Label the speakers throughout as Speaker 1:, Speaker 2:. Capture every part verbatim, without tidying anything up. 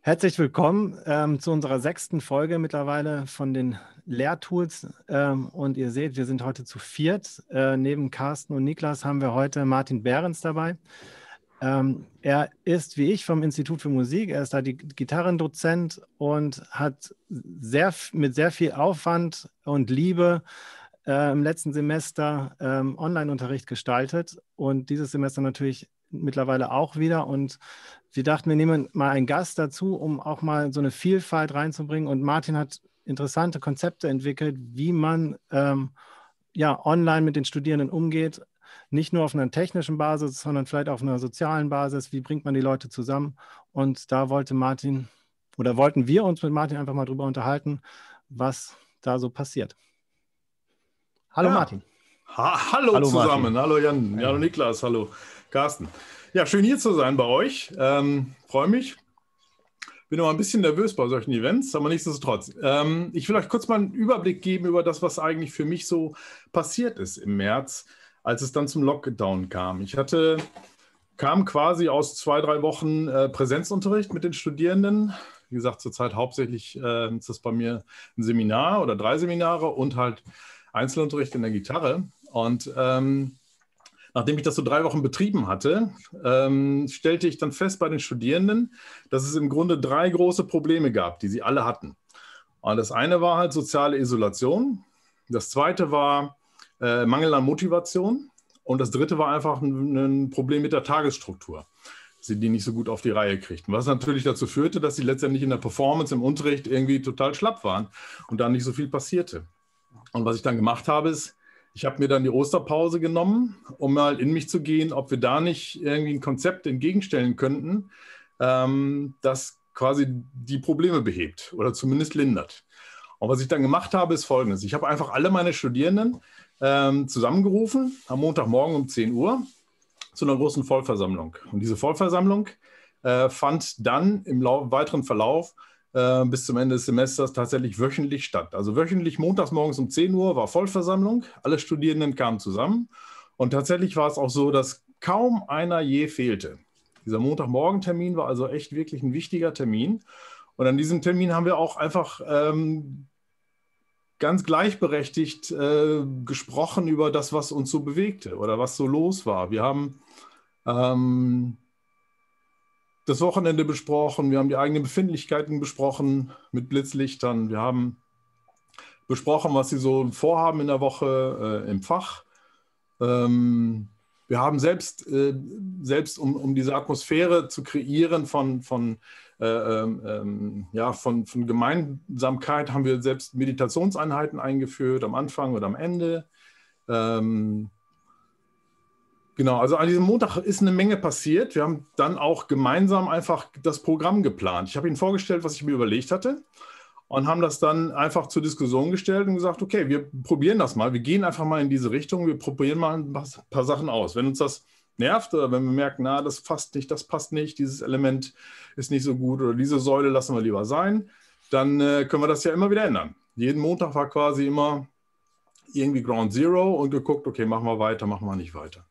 Speaker 1: Herzlich willkommen ähm, zu unserer sechsten Folge mittlerweile von den Lehrtools. Ähm, und ihr seht, wir sind heute zu viert. Äh, neben Carsten und Niklas haben wir heute Martin Behrens dabei. Ähm, er ist wie ich vom Institut für Musik. Er ist da die Gitarrendozent und hat sehr, mit sehr viel Aufwand und Liebe äh, im letzten Semester ähm, Online-Unterricht gestaltet und dieses Semester natürlich mittlerweile auch wieder. Und wir dachten, wir nehmen mal einen Gast dazu, um auch mal so eine Vielfalt reinzubringen. Und Martin hat interessante Konzepte entwickelt, wie man ähm, ja, online mit den Studierenden umgeht. Nicht nur auf einer technischen Basis, sondern vielleicht auf einer sozialen Basis. Wie bringt man die Leute zusammen? Und da wollte Martin oder wollten wir uns mit Martin einfach mal drüber unterhalten, was da so passiert. Hallo
Speaker 2: Ja.
Speaker 1: Martin.
Speaker 2: Ha hallo, hallo zusammen. Martin. Hallo Jan, hallo Niklas, hallo Carsten. Ja, schön hier zu sein bei euch. Ähm, Freue mich. Bin noch ein bisschen nervös bei solchen Events, aber nichtsdestotrotz. Ähm, ich will euch kurz mal einen Überblick geben über das, was eigentlich für mich so passiert ist im März, als es dann zum Lockdown kam. Ich hatte, kam quasi aus zwei, drei Wochen äh, Präsenzunterricht mit den Studierenden. Wie gesagt, zurzeit hauptsächlich äh, ist das bei mir ein Seminar oder drei Seminare und halt Einzelunterricht in der Gitarre. Und ähm, nachdem ich das so drei Wochen betrieben hatte, ähm, stellte ich dann fest bei den Studierenden, dass es im Grunde drei große Probleme gab, die sie alle hatten. Und das eine war halt soziale Isolation. Das zweite war äh, Mangel an Motivation. Und das dritte war einfach ein, ein Problem mit der Tagesstruktur, dass sie die nicht so gut auf die Reihe kriegten. Was natürlich dazu führte, dass sie letztendlich in der Performance, im Unterricht irgendwie total schlapp waren und da nicht so viel passierte. Und was ich dann gemacht habe, ist, ich habe mir dann die Osterpause genommen, um mal in mich zu gehen, ob wir da nicht irgendwie ein Konzept entgegenstellen könnten, ähm, das quasi die Probleme behebt oder zumindest lindert. Und was ich dann gemacht habe, ist Folgendes. Ich habe einfach alle meine Studierenden ähm, zusammengerufen, am Montagmorgen um zehn Uhr, zu einer großen Vollversammlung. Und diese Vollversammlung äh, fand dann im Lau- weiteren Verlauf äh, bis zum Ende des Semesters tatsächlich wöchentlich statt. Also wöchentlich montags morgens um zehn Uhr war Vollversammlung, alle Studierenden kamen zusammen und tatsächlich war es auch so, dass kaum einer je fehlte. Dieser Montagmorgen-Termin war also echt wirklich ein wichtiger Termin und an diesem Termin haben wir auch einfach ähm, ganz gleichberechtigt äh, gesprochen über das, was uns so bewegte oder was so los war. Wir haben ähm, das Wochenende besprochen, wir haben die eigenen Befindlichkeiten besprochen mit Blitzlichtern, wir haben besprochen, was sie so vorhaben in der Woche äh, im Fach. Ähm, wir haben selbst, äh, selbst um, um diese Atmosphäre zu kreieren von, von, äh, ähm, ja, von, von Gemeinsamkeit, haben wir selbst Meditationseinheiten eingeführt, am Anfang oder am Ende. Ähm, Genau, also an diesem Montag ist eine Menge passiert. Wir haben dann auch gemeinsam einfach das Programm geplant. Ich habe Ihnen vorgestellt, was ich mir überlegt hatte und haben das dann einfach zur Diskussion gestellt und gesagt, okay, wir probieren das mal. Wir gehen einfach mal in diese Richtung. Wir probieren mal ein paar Sachen aus. Wenn uns das nervt oder wenn wir merken, na, das passt nicht, das passt nicht, dieses Element ist nicht so gut oder diese Säule lassen wir lieber sein, dann äh, können wir das ja immer wieder ändern. Jeden Montag war quasi immer irgendwie Ground Zero und geguckt, okay, machen wir weiter, machen wir nicht weiter.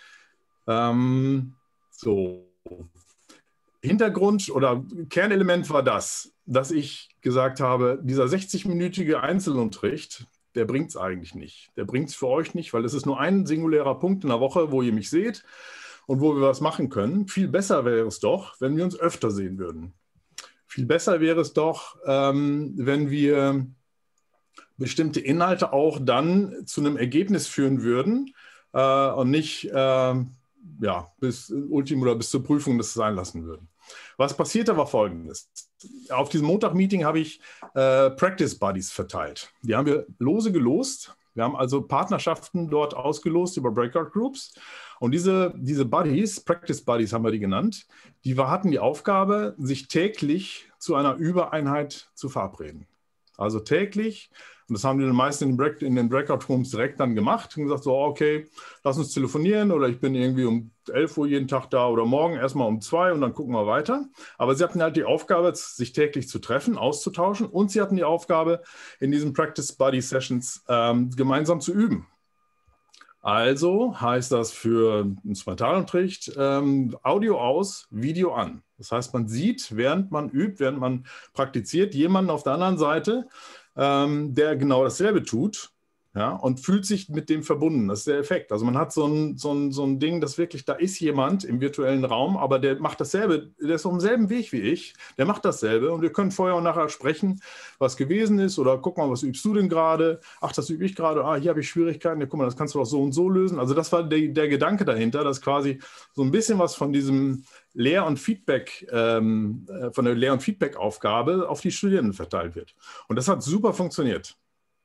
Speaker 2: Ähm, so. Hintergrund oder Kernelement war das, dass ich gesagt habe, dieser sechzig-minütige Einzelunterricht, der bringt es eigentlich nicht. Der bringt es für euch nicht, weil es ist nur ein singulärer Punkt in der Woche, wo ihr mich seht und wo wir was machen können. Viel besser wäre es doch, wenn wir uns öfter sehen würden. Viel besser wäre es doch, ähm, wenn wir bestimmte Inhalte auch dann zu einem Ergebnis führen würden äh, und nicht äh, ja, bis Ultimo oder bis zur Prüfung das sein lassen würden. Was passierte, war Folgendes. Auf diesem Montag-Meeting habe ich äh, Practice Buddies verteilt. Die haben wir lose gelost. Wir haben also Partnerschaften dort ausgelost über Breakout Groups. Und diese, diese Buddies, Practice Buddies haben wir die genannt, die hatten die Aufgabe, sich täglich zu einer Übereinheit zu verabreden. Also täglich. Und das haben die meisten in den, Break in den Breakout-Rooms direkt dann gemacht und gesagt, so, okay, lass uns telefonieren oder ich bin irgendwie um elf Uhr jeden Tag da oder morgen erstmal um zwei und dann gucken wir weiter. Aber sie hatten halt die Aufgabe, sich täglich zu treffen, auszutauschen und sie hatten die Aufgabe, in diesen Practice-Buddy-Sessions ähm, gemeinsam zu üben. Also heißt das für Instrumentalunterricht ähm, Audio aus, Video an. Das heißt, man sieht, während man übt, während man praktiziert, jemanden auf der anderen Seite, ähm, der genau dasselbe tut. Ja, und fühlt sich mit dem verbunden. Das ist der Effekt. Also man hat so ein, so ein, so ein Ding, das wirklich, da ist jemand im virtuellen Raum, aber der macht dasselbe, der ist auf demselben Weg wie ich, der macht dasselbe und wir können vorher und nachher sprechen, was gewesen ist oder guck mal, was übst du denn gerade? Ach, das übe ich gerade. Ah, hier habe ich Schwierigkeiten. Ja, guck mal, das kannst du doch so und so lösen. Also das war der, der Gedanke dahinter, dass quasi so ein bisschen was von diesem Lehr- und Feedback, ähm, von der Lehr- und Feedback-Aufgabe auf die Studierenden verteilt wird. Und das hat super funktioniert.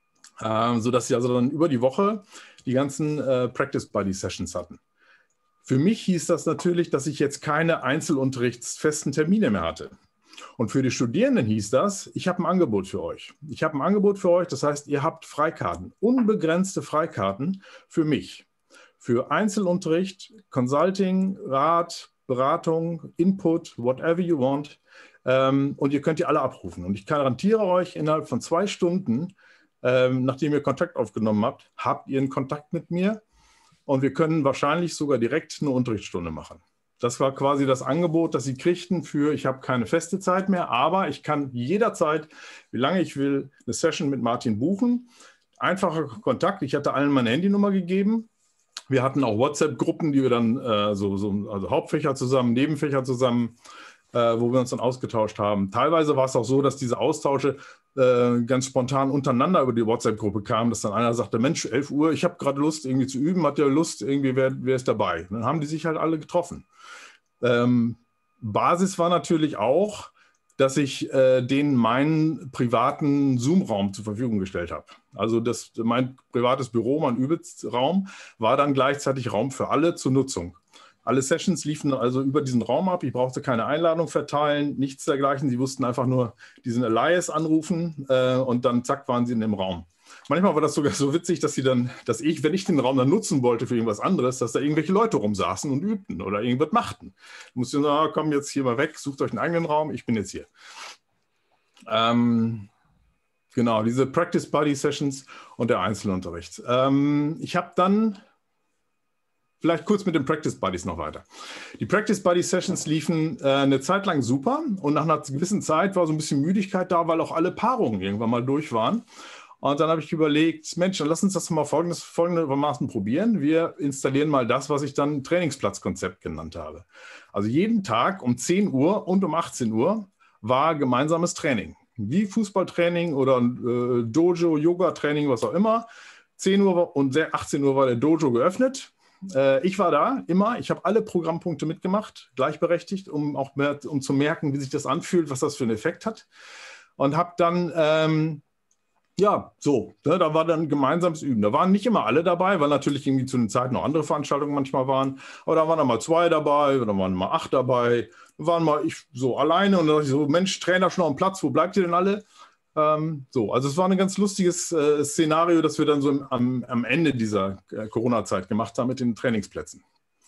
Speaker 2: Ähm, sodass sie also dann über die Woche die ganzen äh, Practice-Buddy-Sessions hatten. Für mich hieß das natürlich, dass ich jetzt keine einzelunterrichtsfesten Termine mehr hatte. Und für die Studierenden hieß das, ich habe ein Angebot für euch. Ich habe ein Angebot für euch, das heißt, ihr habt Freikarten, unbegrenzte Freikarten für mich. Für Einzelunterricht, Consulting, Rat, Beratung, Input, whatever you want. Ähm, und ihr könnt die alle abrufen. Und ich garantiere euch, innerhalb von zwei Stunden, Ähm, nachdem ihr Kontakt aufgenommen habt, habt ihr einen Kontakt mit mir und wir können wahrscheinlich sogar direkt eine Unterrichtsstunde machen. Das war quasi das Angebot, das sie kriegten für, ich habe keine feste Zeit mehr, aber ich kann jederzeit, wie lange ich will, eine Session mit Martin buchen. Einfacher Kontakt, ich hatte allen meine Handynummer gegeben. Wir hatten auch WhatsApp-Gruppen, die wir dann, äh, so, so, also Hauptfächer zusammen, Nebenfächer zusammen, äh, wo wir uns dann ausgetauscht haben. Teilweise war es auch so, dass diese Austausche äh, ganz spontan untereinander über die WhatsApp-Gruppe kamen, dass dann einer sagte, Mensch, elf Uhr, ich habe gerade Lust irgendwie zu üben, hat ja Lust, irgendwie wer, wer ist dabei? Und dann haben die sich halt alle getroffen. Ähm, Basis war natürlich auch, dass ich äh, denen meinen privaten Zoom-Raum zur Verfügung gestellt habe. Also das, mein privates Büro, mein Übelsraum, war dann gleichzeitig Raum für alle zur Nutzung. Alle Sessions liefen also über diesen Raum ab. Ich brauchte keine Einladung verteilen, nichts dergleichen. Sie mussten einfach nur diesen Alias anrufen äh, und dann zack waren sie in dem Raum. Manchmal war das sogar so witzig, dass sie dann, dass ich, wenn ich den Raum dann nutzen wollte für irgendwas anderes, dass da irgendwelche Leute rumsaßen und übten oder irgendwas machten. Ich musste sagen, komm jetzt hier mal weg, sucht euch einen eigenen Raum, ich bin jetzt hier. Ähm, genau, diese Practice Buddy Sessions und der Einzelunterricht. Ähm, ich habe dann Vielleicht kurz mit den Practice Buddies noch weiter. Die Practice Buddy Sessions liefen äh, eine Zeit lang super und nach einer gewissen Zeit war so ein bisschen Müdigkeit da, weil auch alle Paarungen irgendwann mal durch waren. Und dann habe ich überlegt, Mensch, dann lass uns das mal folgendes, folgendermaßen probieren. Wir installieren mal das, was ich dann Trainingsplatzkonzept genannt habe. Also jeden Tag um zehn Uhr und um achtzehn Uhr war gemeinsames Training. Wie Fußballtraining oder äh, Dojo, Yoga-Training, was auch immer. zehn Uhr und achtzehn Uhr war der Dojo geöffnet. Ich war da immer, ich habe alle Programmpunkte mitgemacht, gleichberechtigt, um auch mehr, um zu merken, wie sich das anfühlt, was das für einen Effekt hat. Und habe dann, ähm, ja, so, ne, da war dann gemeinsames Üben. Da waren nicht immer alle dabei, weil natürlich irgendwie zu den Zeiten noch andere Veranstaltungen manchmal waren. Aber da waren dann mal zwei dabei, da waren mal acht dabei, da waren mal ich so alleine und dann dachte ich so, Mensch, Trainer schon noch am Platz, wo bleibt ihr denn alle? Ähm, so, also es war ein ganz lustiges äh, Szenario, das wir dann so im, am, am Ende dieser äh, Corona-Zeit gemacht haben mit den Trainingsplätzen.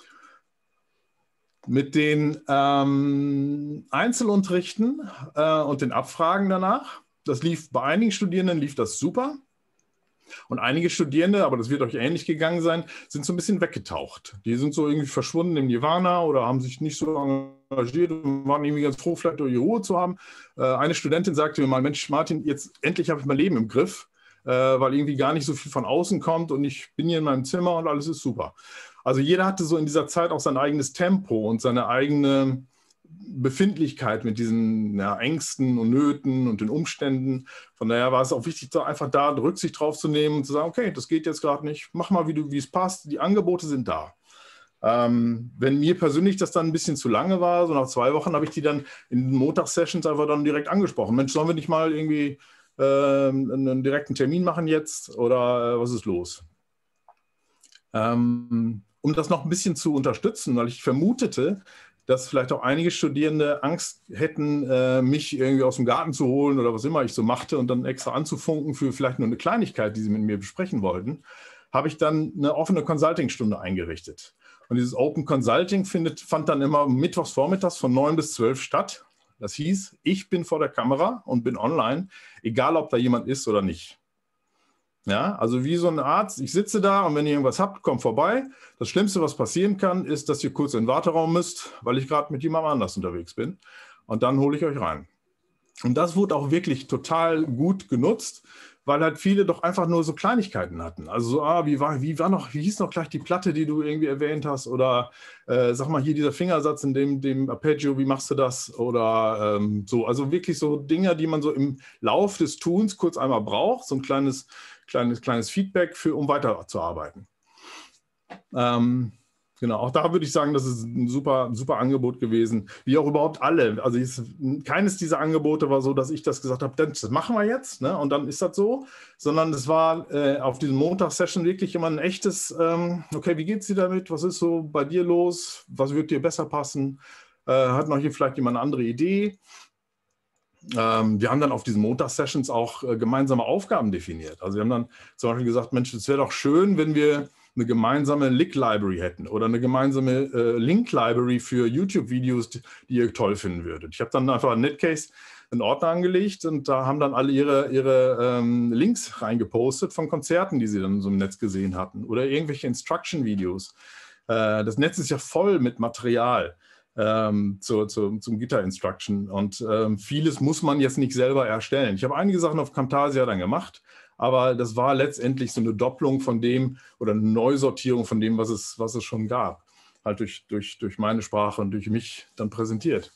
Speaker 2: Mit den ähm, Einzelunterrichten äh, und den Abfragen danach, das lief bei einigen Studierenden lief das super. Und einige Studierende, aber das wird euch ähnlich gegangen sein, sind so ein bisschen weggetaucht. Die sind so irgendwie verschwunden im Nirvana oder haben sich nicht so engagiert und waren irgendwie ganz froh, vielleicht ihre Ruhe zu haben. Äh, eine Studentin sagte mir mal, Mensch, Martin, jetzt endlich habe ich mein Leben im Griff, äh, weil irgendwie gar nicht so viel von außen kommt und ich bin hier in meinem Zimmer und alles ist super. Also jeder hatte so in dieser Zeit auch sein eigenes Tempo und seine eigene Befindlichkeit mit diesen ja, Ängsten und Nöten und den Umständen. Von daher war es auch wichtig, da einfach da Rücksicht drauf zu nehmen und zu sagen, okay, das geht jetzt gerade nicht, mach mal, wie, du, wie es passt, die Angebote sind da. Ähm, wenn mir persönlich das dann ein bisschen zu lange war, so nach zwei Wochen, habe ich die dann in den Montagssessions einfach dann direkt angesprochen. Mensch, sollen wir nicht mal irgendwie äh, einen direkten Termin machen jetzt oder äh, was ist los? Ähm, um das noch ein bisschen zu unterstützen, weil ich vermutete, dass vielleicht auch einige Studierende Angst hätten, äh, mich irgendwie aus dem Garten zu holen oder was immer ich so machte und dann extra anzufunken für vielleicht nur eine Kleinigkeit, die sie mit mir besprechen wollten, habe ich dann eine offene Consulting-Stunde eingerichtet. Und dieses Open Consulting findet, fand dann immer mittwochs vormittags von neun bis zwölf statt. Das hieß, ich bin vor der Kamera und bin online, egal ob da jemand ist oder nicht. Ja, also wie so ein Arzt, ich sitze da und wenn ihr irgendwas habt, kommt vorbei. Das Schlimmste, was passieren kann, ist, dass ihr kurz in den Warteraum müsst, weil ich gerade mit jemandem anders unterwegs bin. Und dann hole ich euch rein. Und das wurde auch wirklich total gut genutzt, weil halt viele doch einfach nur so Kleinigkeiten hatten. Also so, ah, wie war, wie war noch, wie hieß noch gleich die Platte, die du irgendwie erwähnt hast? Oder äh, sag mal hier dieser Fingersatz in dem, dem Arpeggio, wie machst du das? Oder ähm, so, also wirklich so Dinge, die man so im Lauf des Tuns kurz einmal braucht, so ein kleines, kleines, kleines Feedback für, um weiterzuarbeiten. Ähm, Genau, auch da würde ich sagen, das ist ein super, super Angebot gewesen, wie auch überhaupt alle. Also ich, keines dieser Angebote war so, dass ich das gesagt habe, das machen wir jetzt, ne? Und dann ist das so, sondern es war äh, auf diesem Montagssession wirklich immer ein echtes, ähm, okay, wie geht es dir damit? Was ist so bei dir los? Was wird dir besser passen? Äh, hat noch hier vielleicht jemand eine andere Idee? Ähm, wir haben dann auf diesen Montagssessions auch äh, gemeinsame Aufgaben definiert. Also wir haben dann zum Beispiel gesagt, Mensch, es wäre doch schön, wenn wir eine gemeinsame Lick-Library hätten oder eine gemeinsame äh, Link-Library für YouTube-Videos, die, die ihr toll finden würdet. Ich habe dann einfach in Netcase einen Ordner angelegt und da haben dann alle ihre, ihre ähm, Links reingepostet von Konzerten, die sie dann so im Netz gesehen hatten oder irgendwelche Instruction-Videos. Äh, das Netz ist ja voll mit Material ähm, zu, zu, zum Gitter-Instruction und ähm, vieles muss man jetzt nicht selber erstellen. Ich habe einige Sachen auf Camtasia dann gemacht, aber das war letztendlich so eine Doppelung von dem oder eine Neusortierung von dem, was es, was es schon gab. Halt durch, durch, durch meine Sprache und durch mich dann präsentiert.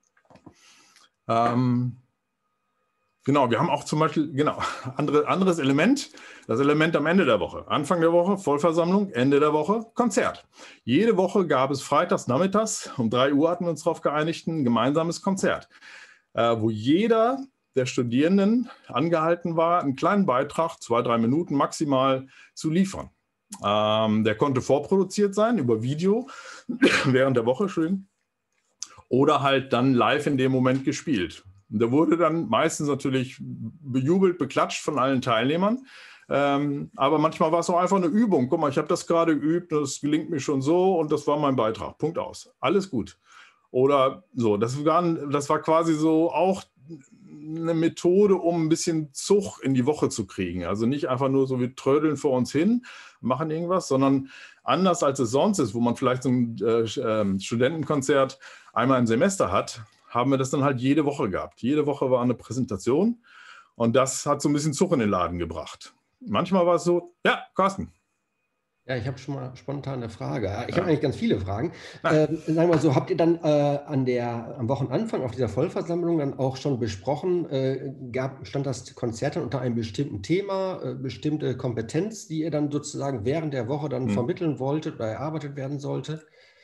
Speaker 2: Ähm, genau, wir haben auch zum Beispiel, genau, andere, anderes Element, das Element am Ende der Woche. Anfang der Woche Vollversammlung, Ende der Woche Konzert. Jede Woche gab es freitags nachmittags, um drei Uhr hatten wir uns darauf geeinigt, ein gemeinsames Konzert, äh, wo jeder der Studierenden angehalten war, einen kleinen Beitrag, zwei, drei Minuten maximal, zu liefern. Ähm, der konnte vorproduziert sein über Video während der Woche schön oder halt dann live in dem Moment gespielt. Und der wurde dann meistens natürlich bejubelt, beklatscht von allen Teilnehmern. Ähm, aber manchmal war es auch einfach eine Übung. Guck mal, ich habe das gerade geübt, das gelingt mir schon so und das war mein Beitrag. Punkt aus. Alles gut. Oder so, das war, das war quasi so auch eine Methode, um ein bisschen Zug in die Woche zu kriegen. Also nicht einfach nur so, wir trödeln vor uns hin, machen irgendwas, sondern anders als es sonst ist, wo man vielleicht so ein äh, Studentenkonzert einmal im Semester hat, haben wir das dann halt jede Woche gehabt. Jede Woche war eine Präsentation und das hat so ein bisschen Zug in den Laden gebracht. Manchmal war es so, ja, Carsten.
Speaker 3: Ja, ich habe schon mal spontan eine Frage. Ich ja. habe eigentlich ganz viele Fragen. Äh, sagen wir mal so, habt ihr dann äh, an der, am Wochenanfang auf dieser Vollversammlung dann auch schon besprochen, äh, gab, stand das Konzert dann unter einem bestimmten Thema, äh, bestimmte Kompetenz, die ihr dann sozusagen während der Woche dann hm. vermitteln wolltet oder erarbeitet werden sollte?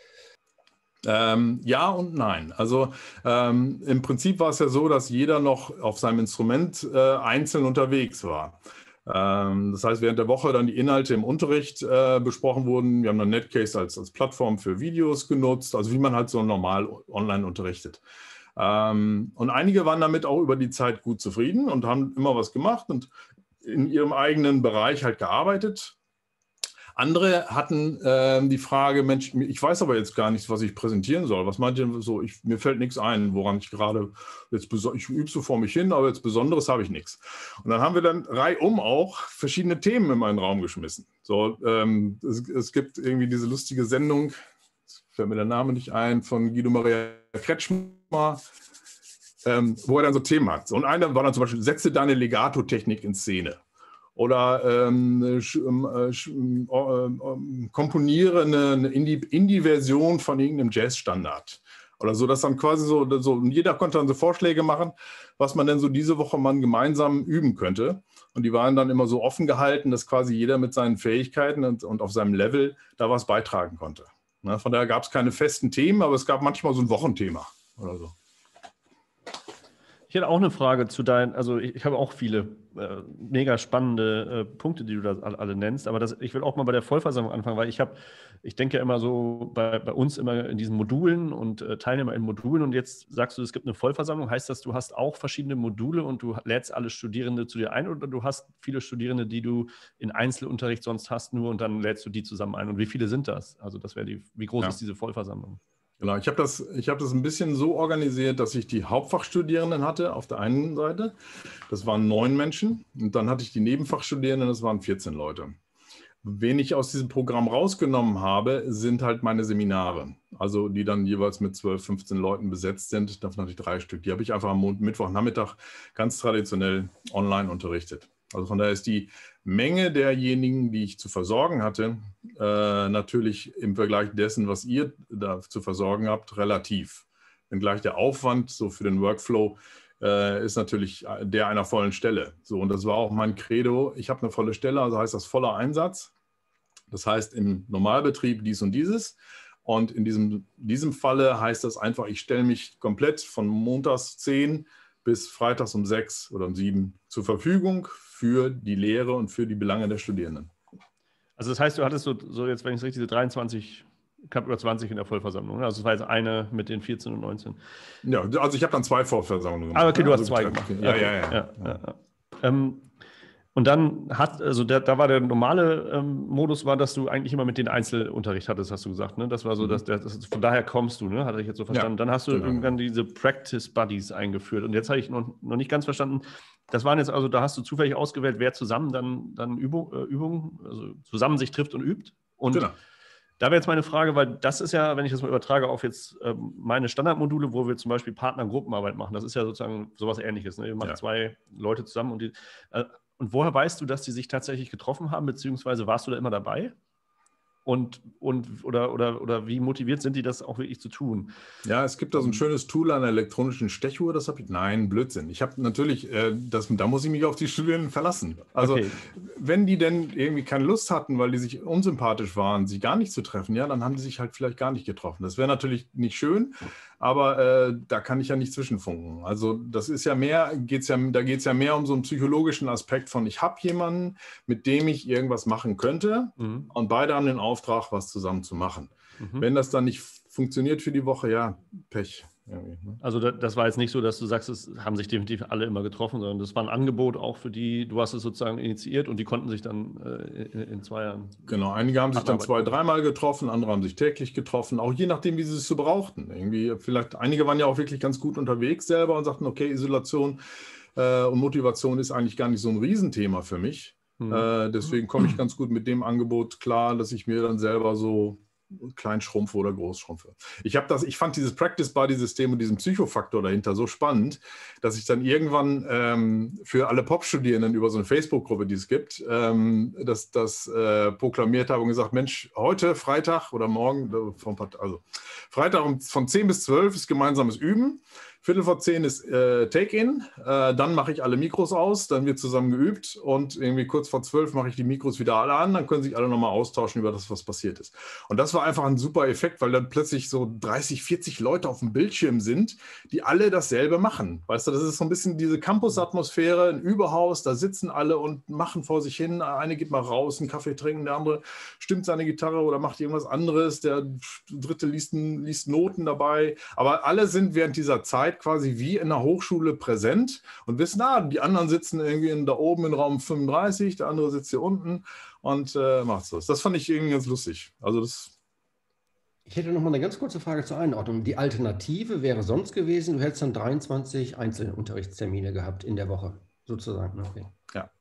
Speaker 2: Ähm, ja und nein. Also ähm, im Prinzip war es ja so, dass jeder noch auf seinem Instrument äh, einzeln unterwegs war. Das heißt, während der Woche dann die Inhalte im Unterricht äh, besprochen wurden. Wir haben dann Netcase als, als Plattform für Videos genutzt, also wie man halt so normal online unterrichtet. Ähm, und einige waren damit auch über die Zeit gut zufrieden und haben immer was gemacht und in ihrem eigenen Bereich halt gearbeitet. Andere hatten äh, die Frage, Mensch, ich weiß aber jetzt gar nicht, was ich präsentieren soll. Was meint ihr so? Ich, mir fällt nichts ein, woran ich gerade jetzt, ich übe so vor mich hin, aber jetzt Besonderes habe ich nichts. Und dann haben wir dann reihum auch verschiedene Themen in meinen Raum geschmissen. So, ähm, es, es gibt irgendwie diese lustige Sendung, fällt mir der Name nicht ein, von Guido Maria Kretschmer, ähm, wo er dann so Themen hat. Und einer war dann zum Beispiel, setze deine Legato-Technik in Szene. Oder ähm, äh, äh, äh, komponiere eine, eine Indie-Version von irgendeinem Jazz-Standard. Oder so, dass dann quasi so, so, jeder konnte dann so Vorschläge machen, was man denn so diese Woche mal gemeinsam üben könnte. Und die waren dann immer so offen gehalten, dass quasi jeder mit seinen Fähigkeiten und, und auf seinem Level da was beitragen konnte. Na, von daher gab es keine festen Themen, aber es gab manchmal so ein Wochenthema oder so.
Speaker 4: Ich hätte auch eine Frage zu deinen, also ich, ich habe auch viele äh, mega spannende äh, Punkte, die du da alle, alle nennst, aber das, ich will auch mal bei der Vollversammlung anfangen, weil ich habe, ich denke immer so bei, bei uns immer in diesen Modulen und äh, Teilnehmer in Modulen und jetzt sagst du, es gibt eine Vollversammlung, heißt das, du hast auch verschiedene Module und du lädst alle Studierende zu dir ein oder du hast viele Studierende, die du in Einzelunterricht sonst hast nur und dann lädst du die zusammen ein und wie viele sind das? Also das wäre die, wie groß ja. ist diese Vollversammlung?
Speaker 2: Genau, ich habe das, ich hab das ein bisschen so organisiert, dass ich die Hauptfachstudierenden hatte auf der einen Seite. Das waren neun Menschen. Und dann hatte ich die Nebenfachstudierenden, das waren vierzehn Leute. Wen ich aus diesem Programm rausgenommen habe, sind halt meine Seminare. Also die dann jeweils mit zwölf, fünfzehn Leuten besetzt sind. Davon hatte ich drei Stück. Die habe ich einfach am Mittwochnachmittag ganz traditionell online unterrichtet. Also von daher ist die Menge derjenigen, die ich zu versorgen hatte, äh, natürlich im Vergleich dessen, was ihr da zu versorgen habt, relativ. Wenngleich der Aufwand so für den Workflow äh, ist natürlich der einer vollen Stelle. So, und das war auch mein Credo. Ich habe eine volle Stelle, also heißt das voller Einsatz. Das heißt im Normalbetrieb dies und dieses. Und in diesem, diesem Falle heißt das einfach, ich stelle mich komplett von montags zehn bis freitags um sechs oder um sieben zur Verfügung für die Lehre und für die Belange der Studierenden.
Speaker 4: Also das heißt, du hattest so, so jetzt, wenn ich es richtig sehe, dreiundzwanzig, knapp über zwanzig in der Vollversammlung. Also das war jetzt eine mit den vierzehn und neunzehn.
Speaker 2: Ja, also ich habe dann zwei Vollversammlungen gemacht.
Speaker 4: Ah, okay, du hast
Speaker 2: also
Speaker 4: zwei gemacht.
Speaker 2: Ja,
Speaker 4: okay.
Speaker 2: ja, ja.
Speaker 4: ja, ja, ja. Ähm, und dann hat, also der, da war der normale ähm, Modus, war, dass du eigentlich immer mit denen Einzelunterricht hattest, hast du gesagt, ne? Das war so, dass der, das, von daher kommst du, ne? Hatte ich jetzt so verstanden. Ja, dann hast du genau. irgendwann diese Practice Buddies eingeführt. Und jetzt habe ich noch, noch nicht ganz verstanden, das waren jetzt also, da hast du zufällig ausgewählt, wer zusammen dann, dann Übung, äh, Übungen, also zusammen sich trifft und übt. Und genau. Da wäre jetzt meine Frage, weil das ist ja, wenn ich das mal übertrage auf jetzt ähm, meine Standardmodule, wo wir zum Beispiel Partnergruppenarbeit machen, das ist ja sozusagen sowas Ähnliches. Ne? Ihr macht ja. zwei Leute zusammen und die, äh, und woher weißt du, dass die sich tatsächlich getroffen haben, beziehungsweise warst du da immer dabei? Und, und oder, oder, oder wie motiviert sind die, das auch wirklich zu tun?
Speaker 2: Ja, es gibt da so ein schönes Tool an der elektronischen Stechuhr, das habe ich. Nein, Blödsinn. Ich habe natürlich, äh, das, da muss ich mich auf die Studierenden verlassen. Also, okay. Wenn die denn irgendwie keine Lust hatten, weil die sich unsympathisch waren, sich gar nicht zu treffen, ja, dann haben die sich halt vielleicht gar nicht getroffen. Das wäre natürlich nicht schön, aber äh, da kann ich ja nicht zwischenfunken. Also, das ist ja mehr, geht's ja, da geht es ja mehr um so einen psychologischen Aspekt von, ich habe jemanden, mit dem ich irgendwas machen könnte, mhm. und beide haben den Auftrag, was zusammen zu machen. Mhm. Wenn das dann nicht funktioniert für die Woche, ja, Pech. Ne?
Speaker 4: Also das war jetzt nicht so, dass du sagst, es haben sich definitiv alle immer getroffen, sondern das war ein Angebot auch für die, du hast es sozusagen initiiert und die konnten sich dann äh, in, in zwei Jahren...
Speaker 2: Genau, einige haben sich dann zwei, dreimal getroffen, andere haben sich täglich getroffen, auch je nachdem, wie sie es so brauchten. Irgendwie vielleicht, einige waren ja auch wirklich ganz gut unterwegs selber und sagten, okay, Isolation äh, und Motivation ist eigentlich gar nicht so ein Riesenthema für mich. Mhm. Äh, deswegen komme ich ganz gut mit dem Angebot klar, dass ich mir dann selber so klein schrumpfe oder groß schrumpfe. Ich habe das, ich fand dieses Practice-Buddy-System und diesen Psychofaktor dahinter so spannend, dass ich dann irgendwann ähm, für alle Pop-Studierenden über so eine Facebook-Gruppe, die es gibt, ähm, das, das äh, proklamiert habe und gesagt, Mensch, heute Freitag oder morgen, also Freitag von zehn bis zwölf ist gemeinsames Üben. Viertel vor zehn ist äh, Take-In, äh, dann mache ich alle Mikros aus, dann wird zusammen geübt und irgendwie kurz vor zwölf mache ich die Mikros wieder alle an, dann können sich alle nochmal austauschen über das, was passiert ist. Und das war einfach ein super Effekt, weil dann plötzlich so dreißig, vierzig Leute auf dem Bildschirm sind, die alle dasselbe machen. Weißt du, das ist so ein bisschen diese Campus-Atmosphäre, ein Überhaus, da sitzen alle und machen vor sich hin, eine geht mal raus, einen Kaffee trinken, der andere stimmt seine Gitarre oder macht irgendwas anderes, der dritte liest, liest Noten dabei, aber alle sind während dieser Zeit quasi wie in der Hochschule präsent und wissen, ah, die anderen sitzen irgendwie in, da oben in Raum fünfunddreißig, der andere sitzt hier unten und äh, macht das. Das fand ich irgendwie ganz lustig. Also das
Speaker 3: ich hätte noch mal eine ganz kurze Frage zur Einordnung. Die Alternative wäre sonst gewesen, du hättest dann dreiundzwanzig Einzelunterrichtstermine gehabt in der Woche, sozusagen. Okay.
Speaker 2: Ja.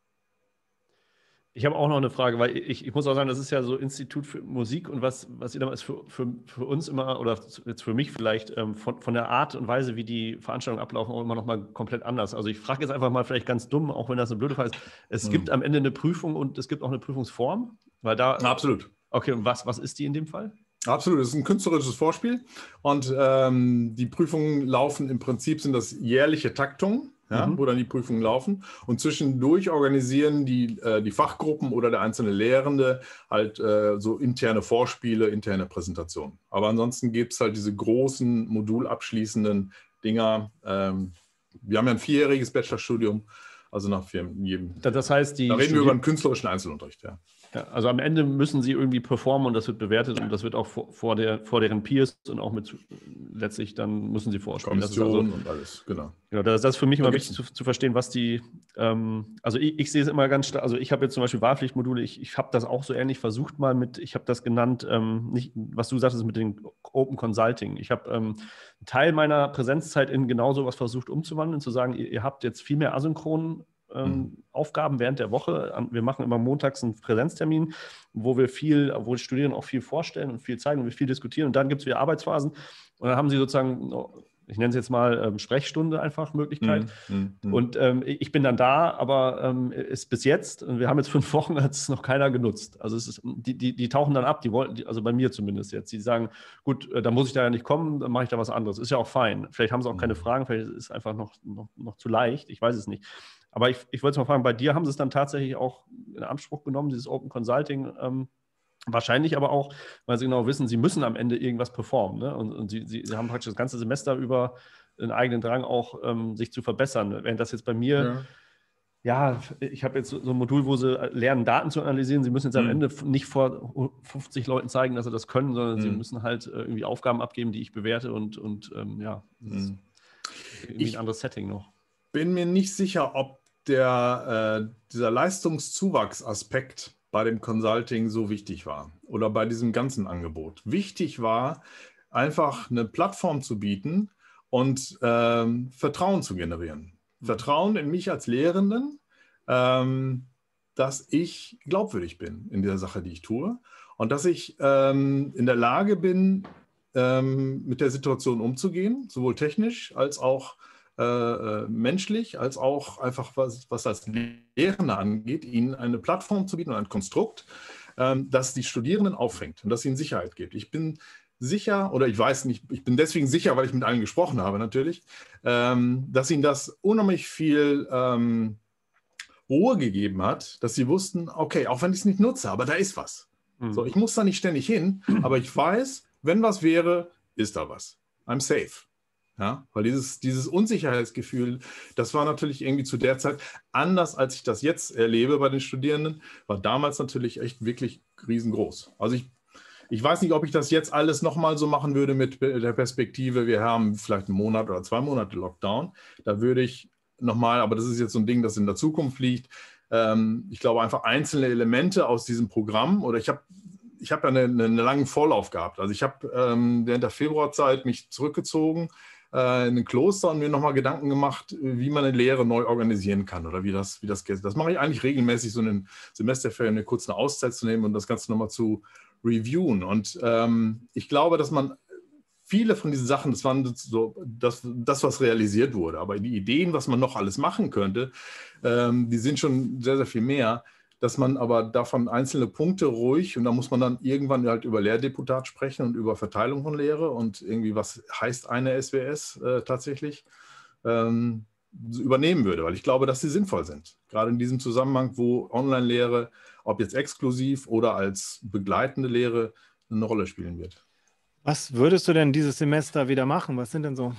Speaker 4: Ich habe auch noch eine Frage, weil ich, ich muss auch sagen, das ist ja so Institut für Musik und was, was ihr damals für, für, für uns immer, oder jetzt für mich vielleicht, ähm, von, von der Art und Weise, wie die Veranstaltungen ablaufen, auch immer noch mal komplett anders. Also ich frage jetzt einfach mal vielleicht ganz dumm, auch wenn das eine blöde Frage ist. Es mhm. gibt am Ende eine Prüfung und es gibt auch eine Prüfungsform, weil da...
Speaker 2: Absolut.
Speaker 4: Okay, und was, was ist die in dem Fall?
Speaker 2: Absolut, es ist ein künstlerisches Vorspiel und ähm, die Prüfungen laufen, im Prinzip sind das jährliche Taktungen. Ja, mhm. wo dann die Prüfungen laufen. Und zwischendurch organisieren die, äh, die Fachgruppen oder der einzelne Lehrende halt äh, so interne Vorspiele, interne Präsentationen. Aber ansonsten gibt es halt diese großen, modulabschließenden Dinger. Ähm, wir haben ja ein vierjähriges Bachelorstudium, also nach vier, jedem.
Speaker 4: Das heißt, die
Speaker 2: da reden wir über einen künstlerischen Einzelunterricht, ja.
Speaker 4: Ja, also am Ende müssen sie irgendwie performen und das wird bewertet und das wird auch vor, vor, der, vor deren Peers und auch mit letztlich dann müssen sie vorspielen.
Speaker 2: Kommission
Speaker 4: das ist also,
Speaker 2: und alles, genau.
Speaker 4: Genau, das, das ist für mich immer wichtig zu, zu verstehen, was die, ähm, also ich, ich sehe es immer ganz stark, also ich habe jetzt zum Beispiel Wahlpflichtmodule, ich, ich habe das auch so ähnlich versucht mal mit, ich habe das genannt, ähm, nicht, was du sagtest mit dem Open Consulting. Ich habe ähm, einen Teil meiner Präsenzzeit in genau sowas versucht umzuwandeln, zu sagen, ihr, ihr habt jetzt viel mehr asynchronen ähm, mhm. Aufgaben während der Woche. Wir machen immer montags einen Präsenztermin, wo wir viel, wo die Studierenden auch viel vorstellen und viel zeigen und wir viel diskutieren und dann gibt es wieder Arbeitsphasen und dann haben sie sozusagen, ich nenne es jetzt mal ähm, Sprechstunde einfach Möglichkeit. Mm, mm, und ähm, ich bin dann da, aber ähm, ist bis jetzt, und wir haben jetzt fünf Wochen, hat es noch keiner genutzt. Also es ist, die, die, die tauchen dann ab, die wollen, die, also bei mir zumindest jetzt, die sagen, gut, äh, dann muss ich da ja nicht kommen, dann mache ich da was anderes. Ist ja auch fein. Vielleicht haben sie auch keine Fragen, vielleicht ist es einfach noch, noch, noch zu leicht, ich weiß es nicht. Aber ich, ich wollte mal fragen, bei dir haben sie es dann tatsächlich auch in Anspruch genommen, dieses Open Consulting, ähm, wahrscheinlich aber auch, weil sie genau wissen, sie müssen am Ende irgendwas performen. Ne? Und, und sie, sie, sie haben praktisch das ganze Semester über einen eigenen Drang auch, ähm, sich zu verbessern. Während das jetzt bei mir, ja, ja ich habe jetzt so ein Modul, wo sie lernen, Daten zu analysieren. Sie müssen jetzt am mhm. Ende nicht vor fünfzig Leuten zeigen, dass sie das können, sondern mhm. sie müssen halt irgendwie Aufgaben abgeben, die ich bewerte und, und ähm, ja, das ist irgendwie ich ein anderes Setting noch.
Speaker 2: Bin mir nicht sicher, ob der, äh, dieser Leistungszuwachsaspekt bei dem Consulting so wichtig war oder bei diesem ganzen Angebot. Wichtig war, einfach eine Plattform zu bieten und ähm, Vertrauen zu generieren. Mhm. Vertrauen in mich als Lehrenden, ähm, dass ich glaubwürdig bin in der Sache, die ich tue und dass ich ähm, in der Lage bin, ähm, mit der Situation umzugehen, sowohl technisch als auch Äh, menschlich, als auch einfach, was, was als Lehrende angeht, ihnen eine Plattform zu bieten und ein Konstrukt, ähm, das die Studierenden auffängt und das ihnen Sicherheit gibt. Ich bin sicher, oder ich weiß nicht, ich bin deswegen sicher, weil ich mit allen gesprochen habe natürlich, ähm, dass ihnen das unheimlich viel ähm, Ruhe gegeben hat, dass sie wussten, okay, auch wenn ich es nicht nutze, aber da ist was. Mhm. So, ich muss da nicht ständig hin, aber ich weiß, wenn was wäre, ist da was. I'm safe. Ja, weil dieses, dieses Unsicherheitsgefühl, das war natürlich irgendwie zu der Zeit anders, als ich das jetzt erlebe bei den Studierenden, war damals natürlich echt wirklich riesengroß. Also ich, ich weiß nicht, ob ich das jetzt alles nochmal so machen würde mit der Perspektive, wir haben vielleicht einen Monat oder zwei Monate Lockdown. Da würde ich nochmal, aber das ist jetzt so ein Ding, das in der Zukunft liegt, ähm, ich glaube einfach einzelne Elemente aus diesem Programm oder ich habe ich habe ja einen eine, eine langen Vorlauf gehabt. Also ich habe ähm, während der Februarzeit mich zurückgezogen in ein Kloster und mir nochmal Gedanken gemacht, wie man eine Lehre neu organisieren kann oder wie das, wie das geht. Das mache ich eigentlich regelmäßig, so einen Semesterferien, eine kurze Auszeit zu nehmen und das Ganze nochmal zu reviewen. Und ähm, ich glaube, dass man viele von diesen Sachen, das waren so das, das, was realisiert wurde, aber die Ideen, was man noch alles machen könnte, ähm, die sind schon sehr, sehr viel mehr. Dass man aber davon einzelne Punkte ruhig, und da muss man dann irgendwann halt über Lehrdeputat sprechen und über Verteilung von Lehre und irgendwie, was heißt eine S W S äh, tatsächlich, ähm, übernehmen würde, weil ich glaube, dass sie sinnvoll sind. Gerade in diesem Zusammenhang, wo Online-Lehre, ob jetzt exklusiv oder als begleitende Lehre, eine Rolle spielen wird.
Speaker 1: Was würdest du denn dieses Semester wieder machen? Was sind denn so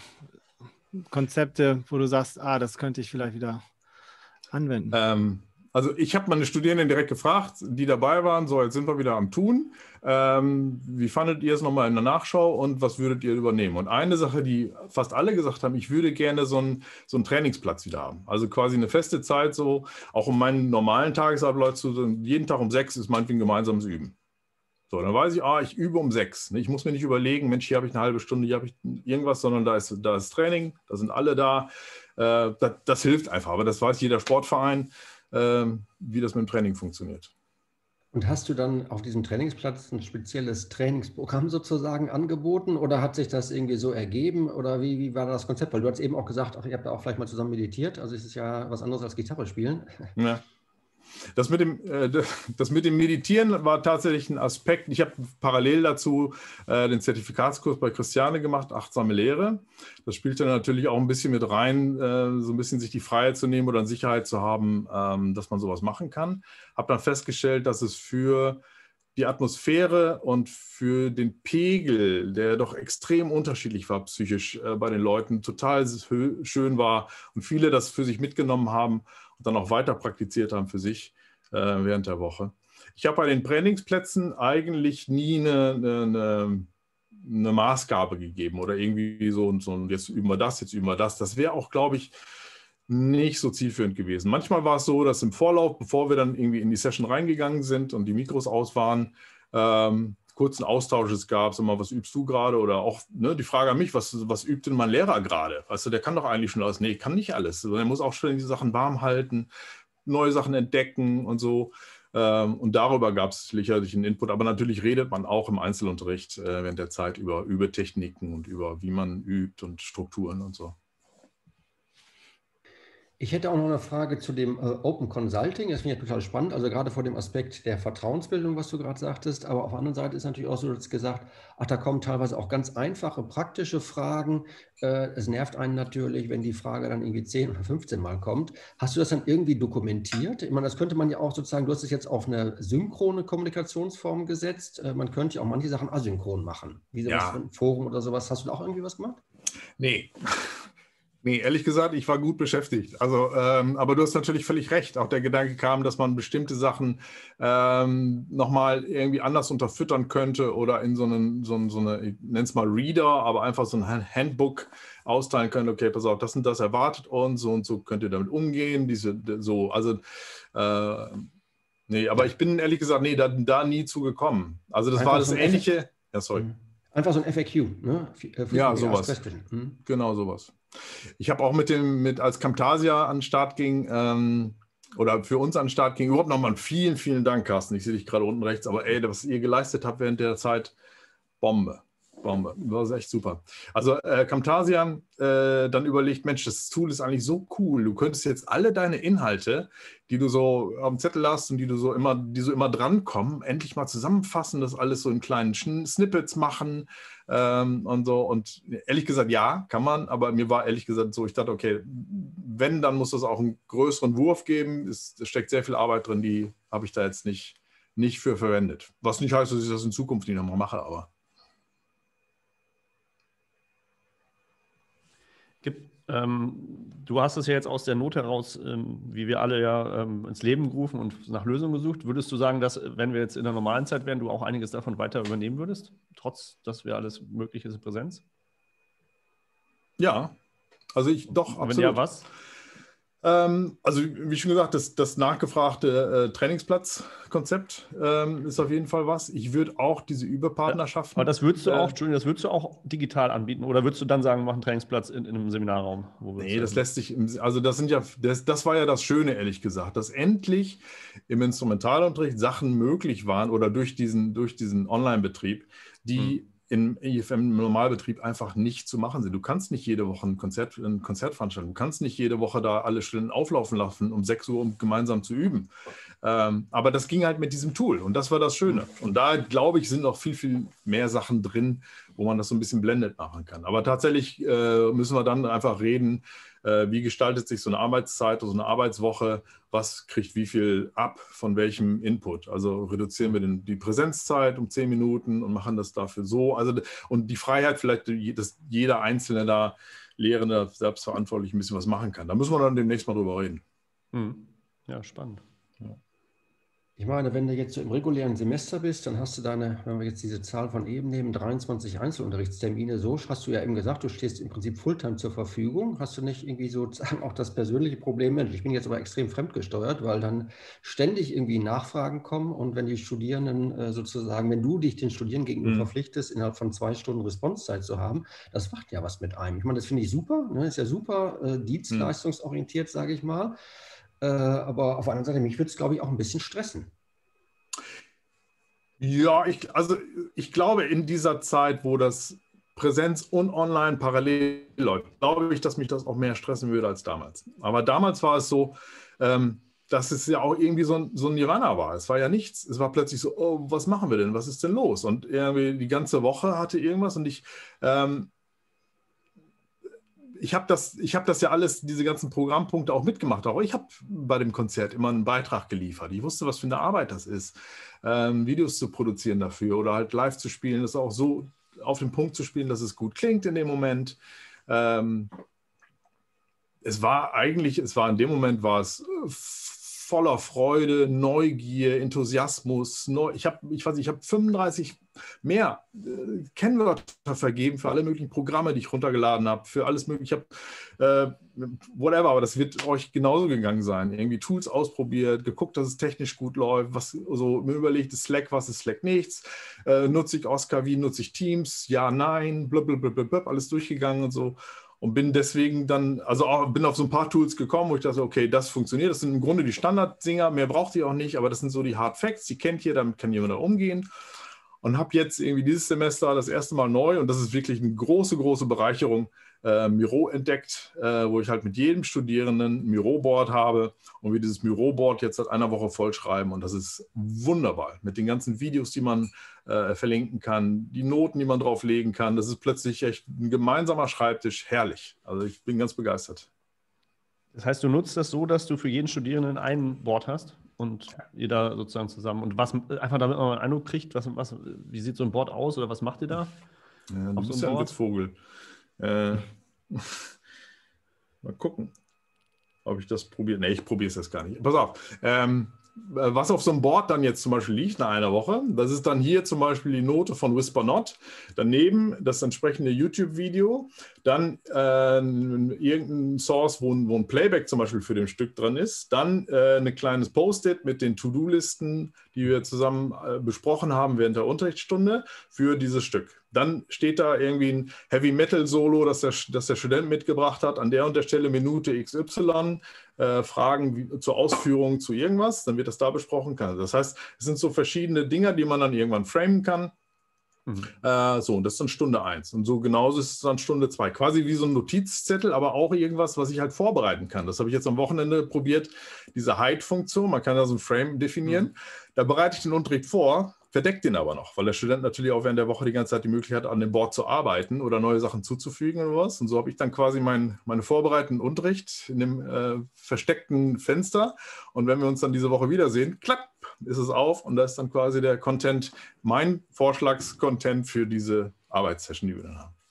Speaker 1: Konzepte, wo du sagst, ah, das könnte ich vielleicht wieder anwenden?
Speaker 2: Ähm, Also ich habe meine Studierenden direkt gefragt, die dabei waren, so jetzt sind wir wieder am Tun. Ähm, wie fandet ihr es nochmal in der Nachschau und was würdet ihr übernehmen? Und eine Sache, die fast alle gesagt haben, ich würde gerne so einen, so einen Trainingsplatz wieder haben. Also quasi eine feste Zeit, so auch um meinen normalen Tagesablauf zu, jeden Tag um sechs ist meinetwegen gemeinsames Üben. So, dann weiß ich, ah, ich übe um sechs. Ich muss mir nicht überlegen, Mensch, hier habe ich eine halbe Stunde, hier habe ich irgendwas, sondern da ist, da ist Training, da sind alle da. Äh, das, das hilft einfach, aber das weiß jeder Sportverein, wie das mit dem Training funktioniert.
Speaker 3: Und hast du dann auf diesem Trainingsplatz ein spezielles Trainingsprogramm sozusagen angeboten oder hat sich das irgendwie so ergeben oder wie, wie war das Konzept? Weil du hast eben auch gesagt, ach, ihr habt da auch vielleicht mal zusammen meditiert, also es ist ja was anderes als Gitarre spielen.
Speaker 2: Ja. Das mit, dem, äh, das mit dem Meditieren war tatsächlich ein Aspekt. Ich habe parallel dazu äh, den Zertifikatskurs bei Christiane gemacht, Achtsame Lehre. Das spielt dann natürlich auch ein bisschen mit rein, äh, so ein bisschen sich die Freiheit zu nehmen oder eine Sicherheit zu haben, ähm, dass man sowas machen kann. Habe dann festgestellt, dass es für die Atmosphäre und für den Pegel, der doch extrem unterschiedlich war psychisch äh, bei den Leuten, total schön war und viele das für sich mitgenommen haben und dann auch weiter praktiziert haben für sich äh, während der Woche. ich habe bei den Trainingsplätzen eigentlich nie eine, eine, eine Maßgabe gegeben oder irgendwie so, so, jetzt üben wir das, jetzt üben wir das. Das wäre auch, glaube ich, nicht so zielführend gewesen. Manchmal war es so, dass im Vorlauf, bevor wir dann irgendwie in die Session reingegangen sind und die Mikros aus waren, ähm, kurzen Austausch es gab, sag mal, was übst du gerade? Oder auch ne, die Frage an mich, was, was übt denn mein Lehrer gerade? Weißt du, der kann doch eigentlich schon alles. Nee, ich kann nicht alles. Er muss auch schon die Sachen warm halten, neue Sachen entdecken und so. Ähm, und darüber gab es sicherlich einen Input. Aber natürlich redet man auch im Einzelunterricht äh, während der Zeit über Übetechniken und über wie man übt und Strukturen und so.
Speaker 3: Ich hätte auch noch eine Frage zu dem äh, Open Consulting. Das finde ich total spannend, also gerade vor dem Aspekt der Vertrauensbildung, was du gerade sagtest. Aber auf der anderen Seite ist natürlich auch so, du hast gesagt, ach, da kommen teilweise auch ganz einfache, praktische Fragen. Äh, es nervt einen natürlich, wenn die Frage dann irgendwie zehn oder fünfzehn Mal kommt. Hast du das dann irgendwie dokumentiert? Ich meine, das könnte man ja auch sozusagen, du hast es jetzt auf eine synchrone Kommunikationsform gesetzt. Äh, man könnte ja auch manche Sachen asynchron machen. Wie sowas,
Speaker 2: Ja.
Speaker 3: ein Forum oder sowas. Hast du da auch irgendwie was gemacht?
Speaker 2: Nee. Nee, ehrlich gesagt, ich war gut beschäftigt. Also, ähm, aber du hast natürlich völlig recht. Auch der Gedanke kam, dass man bestimmte Sachen ähm, nochmal irgendwie anders unterfüttern könnte oder in so, einen, so, einen, so eine, ich nenne es mal Reader, aber einfach so ein Handbook austeilen könnte. Okay, pass auf, das und das erwartet uns, so und so könnt ihr damit umgehen. Diese, so, also, äh, nee, aber ich bin ehrlich gesagt, nee, da, da nie zugekommen. Also, das
Speaker 3: Einfach
Speaker 2: war das
Speaker 3: so ein
Speaker 2: Ähnliche. Ja, sorry.
Speaker 3: Einfach so ein F A Q, ne?
Speaker 2: Ja, sowas.
Speaker 3: Hm.
Speaker 2: Genau sowas. Ich habe auch mit dem, mit als Camtasia an den Start ging, ähm, oder für uns an den Start ging, überhaupt nochmal vielen, vielen Dank, Carsten. Ich sehe dich gerade unten rechts, aber ey, was ihr geleistet habt während der Zeit, Bombe. Bombe. Das ist echt super. Also äh, Camtasia äh, dann überlegt, Mensch, das Tool ist eigentlich so cool. Du könntest jetzt alle deine Inhalte, die du so am Zettel hast und die du so immer, die so immer drankommen, endlich mal zusammenfassen, das alles so in kleinen Snippets machen ähm, und so. Und ehrlich gesagt, ja, kann man, aber mir war ehrlich gesagt so, ich dachte, okay, wenn, dann muss das auch einen größeren Wurf geben. Es, es steckt sehr viel Arbeit drin, die habe ich da jetzt nicht, nicht für verwendet. Was nicht heißt, dass ich das in Zukunft nicht nochmal mache, aber
Speaker 4: Gibt, ähm, du hast es ja jetzt aus der Not heraus, ähm, wie wir alle ja ähm, ins Leben gerufen und nach Lösungen gesucht. Würdest du sagen, dass, wenn wir jetzt in der normalen Zeit wären, du auch einiges davon weiter übernehmen würdest, trotz, dass wir alles möglich ist in Präsenz?
Speaker 2: Ja, also ich doch,
Speaker 4: absolut.
Speaker 2: absolut.
Speaker 4: Wenn ja, was?
Speaker 2: Ähm, also wie schon gesagt, das, das nachgefragte äh, Trainingsplatzkonzept ähm, ist auf jeden Fall was. Ich würde auch diese Überpartnerschaften...
Speaker 4: Aber das würdest du
Speaker 2: äh,
Speaker 4: auch, Entschuldigung, das würdest du auch digital anbieten? Oder würdest du dann sagen, mach einen Trainingsplatz in, in einem Seminarraum? Wo
Speaker 2: nee, das lässt sich... Im, also das sind ja... Das, das war ja das Schöne, ehrlich gesagt, dass endlich im Instrumentalunterricht Sachen möglich waren oder durch diesen, durch diesen Online-Betrieb, die... Hm. im I F M-Normalbetrieb einfach nicht zu machen sind. Du kannst nicht jede Woche ein Konzert, ein Konzert veranstalten. Du kannst nicht jede Woche da alle Stunden auflaufen lassen, um sechs Uhr, um gemeinsam zu üben. Ähm, aber das ging halt mit diesem Tool und das war das Schöne. Und da, glaube ich, sind noch viel, viel mehr Sachen drin, wo man das so ein bisschen blended machen kann. Aber tatsächlich äh, müssen wir dann einfach reden, äh, wie gestaltet sich so eine Arbeitszeit, so eine Arbeitswoche, was kriegt wie viel ab von welchem Input. Also reduzieren wir den, die Präsenzzeit um zehn Minuten und machen das dafür so. Also, und die Freiheit vielleicht, dass jeder Einzelne da, Lehrende, selbstverantwortlich ein bisschen was machen kann. Da müssen wir dann demnächst mal drüber reden.
Speaker 4: Hm. Ja, spannend. Ja.
Speaker 3: Ich meine, wenn du jetzt so im regulären Semester bist, dann hast du deine, wenn wir jetzt diese Zahl von eben nehmen, dreiundzwanzig Einzelunterrichtstermine. So hast du ja eben gesagt, du stehst im Prinzip Fulltime zur Verfügung. Hast du nicht irgendwie sozusagen auch das persönliche Problem, Mensch, ich bin jetzt aber extrem fremdgesteuert, weil dann ständig irgendwie Nachfragen kommen und wenn die Studierenden äh, sozusagen, wenn du dich den Studierenden gegenüber mhm. verpflichtest, innerhalb von zwei Stunden Responsezeit zu haben, das macht ja was mit einem. Ich meine, das finde ich super, ne? Ist ja super äh, dienstleistungsorientiert, mhm. sage ich mal. Aber auf der anderen Seite, mich würde es, glaube ich, auch ein bisschen stressen.
Speaker 2: Ja, ich, also ich glaube, in dieser Zeit, wo das Präsenz und Online parallel läuft, glaube ich, dass mich das auch mehr stressen würde als damals. Aber damals war es so, ähm, dass es ja auch irgendwie so ein, so ein Nirvana war. Es war ja nichts. Es war plötzlich so, oh, was machen wir denn? Was ist denn los? Und irgendwie die ganze Woche hatte irgendwas und ich... Ähm, Ich habe das, ich hab das ja alles, diese ganzen Programmpunkte auch mitgemacht. Auch ich habe bei dem Konzert immer einen Beitrag geliefert. Ich wusste, was für eine Arbeit das ist, ähm, Videos zu produzieren dafür oder halt live zu spielen, das auch so auf den Punkt zu spielen, dass es gut klingt in dem Moment. Ähm, es war eigentlich, es war in dem Moment war es voller Freude, Neugier, Enthusiasmus. Neu, ich habe ich weiß, ich hab fünfunddreißig mehr äh, Kennwörter vergeben für alle möglichen Programme, die ich runtergeladen habe, für alles mögliche. Ich habe äh, whatever, aber das wird euch genauso gegangen sein. Irgendwie Tools ausprobiert, geguckt, dass es technisch gut läuft, was so mir überlegt, ist Slack, was ist Slack nichts, äh, nutze ich Oscar, wie nutze ich Teams, ja, nein, blablabla, alles durchgegangen und so. Und bin deswegen dann, also auch, bin auf so ein paar Tools gekommen, wo ich dachte, okay, das funktioniert. Das sind im Grunde die Standarddinger, mehr braucht ihr auch nicht, aber das sind so die Hard Facts, die kennt ihr, damit kann jemand da umgehen. Und habe jetzt irgendwie dieses Semester das erste Mal neu, und das ist wirklich eine große, große Bereicherung, äh, Miro entdeckt, äh, wo ich halt mit jedem Studierenden ein Miro-Board habe und wir dieses Miro-Board jetzt seit einer Woche vollschreiben, und das ist wunderbar. Mit den ganzen Videos, die man äh, verlinken kann, die Noten, die man drauflegen kann, das ist plötzlich echt ein gemeinsamer Schreibtisch, herrlich. Also ich bin ganz begeistert.
Speaker 4: Das heißt, du nutzt das so, dass du für jeden Studierenden ein Board hast und jeder sozusagen zusammen. Und was einfach, damit man einen Eindruck kriegt, was, was, wie sieht so ein Board aus oder was macht ihr da?
Speaker 2: Ja, du bist so ja ein Witzvogel. Äh, mal gucken, ob ich das probiere. Ne, ich probiere es jetzt gar nicht. Pass auf. Ähm, was auf so einem Board dann jetzt zum Beispiel liegt nach einer Woche, das ist dann hier zum Beispiel die Note von Whisper Not, daneben das entsprechende YouTube-Video, dann äh, irgendein Source, wo ein, wo ein Playback zum Beispiel für dem Stück dran ist, dann äh, ein kleines Post-it mit den To-Do-Listen, die wir zusammen äh, besprochen haben während der Unterrichtsstunde für dieses Stück. Dann steht da irgendwie ein Heavy-Metal-Solo, das der, das der Student mitgebracht hat, an der und der Stelle Minute X Y, äh, Fragen wie, zur Ausführung zu irgendwas, dann wird das da besprochen. Kann. Das heißt, es sind so verschiedene Dinge, die man dann irgendwann framen kann. Mhm. Äh, so, und das ist dann Stunde eins. Und so genauso ist es dann Stunde zwei. Quasi wie so ein Notizzettel, aber auch irgendwas, was ich halt vorbereiten kann. Das habe ich jetzt am Wochenende probiert, diese Hide-Funktion. Man kann da so ein Frame definieren. Mhm. Da bereite ich den Unterricht vor, verdeckt den aber noch, weil der Student natürlich auch während der Woche die ganze Zeit die Möglichkeit hat, an dem Board zu arbeiten oder neue Sachen zuzufügen oder was. Und so habe ich dann quasi mein, meine vorbereiteten Unterricht in dem äh, versteckten Fenster. Und wenn wir uns dann diese Woche wiedersehen, klapp, ist es auf, und da ist dann quasi der Content, mein Vorschlagscontent für diese Arbeitssession, die wir dann haben.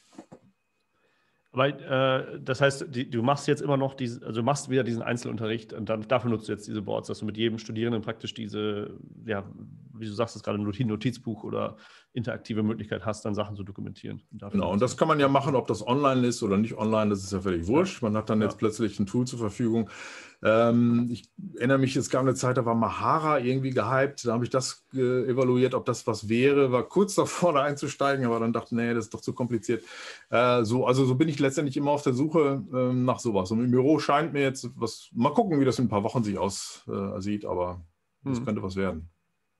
Speaker 4: Aber äh, das heißt, die, du machst jetzt immer noch diese, also du machst wieder diesen Einzelunterricht, und dann dafür nutzt du jetzt diese Boards, dass du mit jedem Studierenden praktisch diese, ja, wie du sagst, das gerade ein Notizbuch oder interaktive Möglichkeit hast, dann Sachen zu dokumentieren. Und
Speaker 2: genau, und das kann man ja machen, ob das online ist oder nicht online, das ist ja völlig wurscht. Man hat dann jetzt ja. plötzlich ein Tool zur Verfügung. Ähm, ich erinnere mich, es gab eine Zeit, da war Mahara irgendwie gehypt, da habe ich das äh, evaluiert, ob das was wäre, war kurz davor, da einzusteigen, aber dann dachte, nee, das ist doch zu kompliziert. Äh, so, also so bin ich letztendlich immer auf der Suche äh, nach sowas. Und im Büro scheint mir jetzt was, mal gucken, wie das in ein paar Wochen sich aussieht, äh, aber das hm. könnte was werden.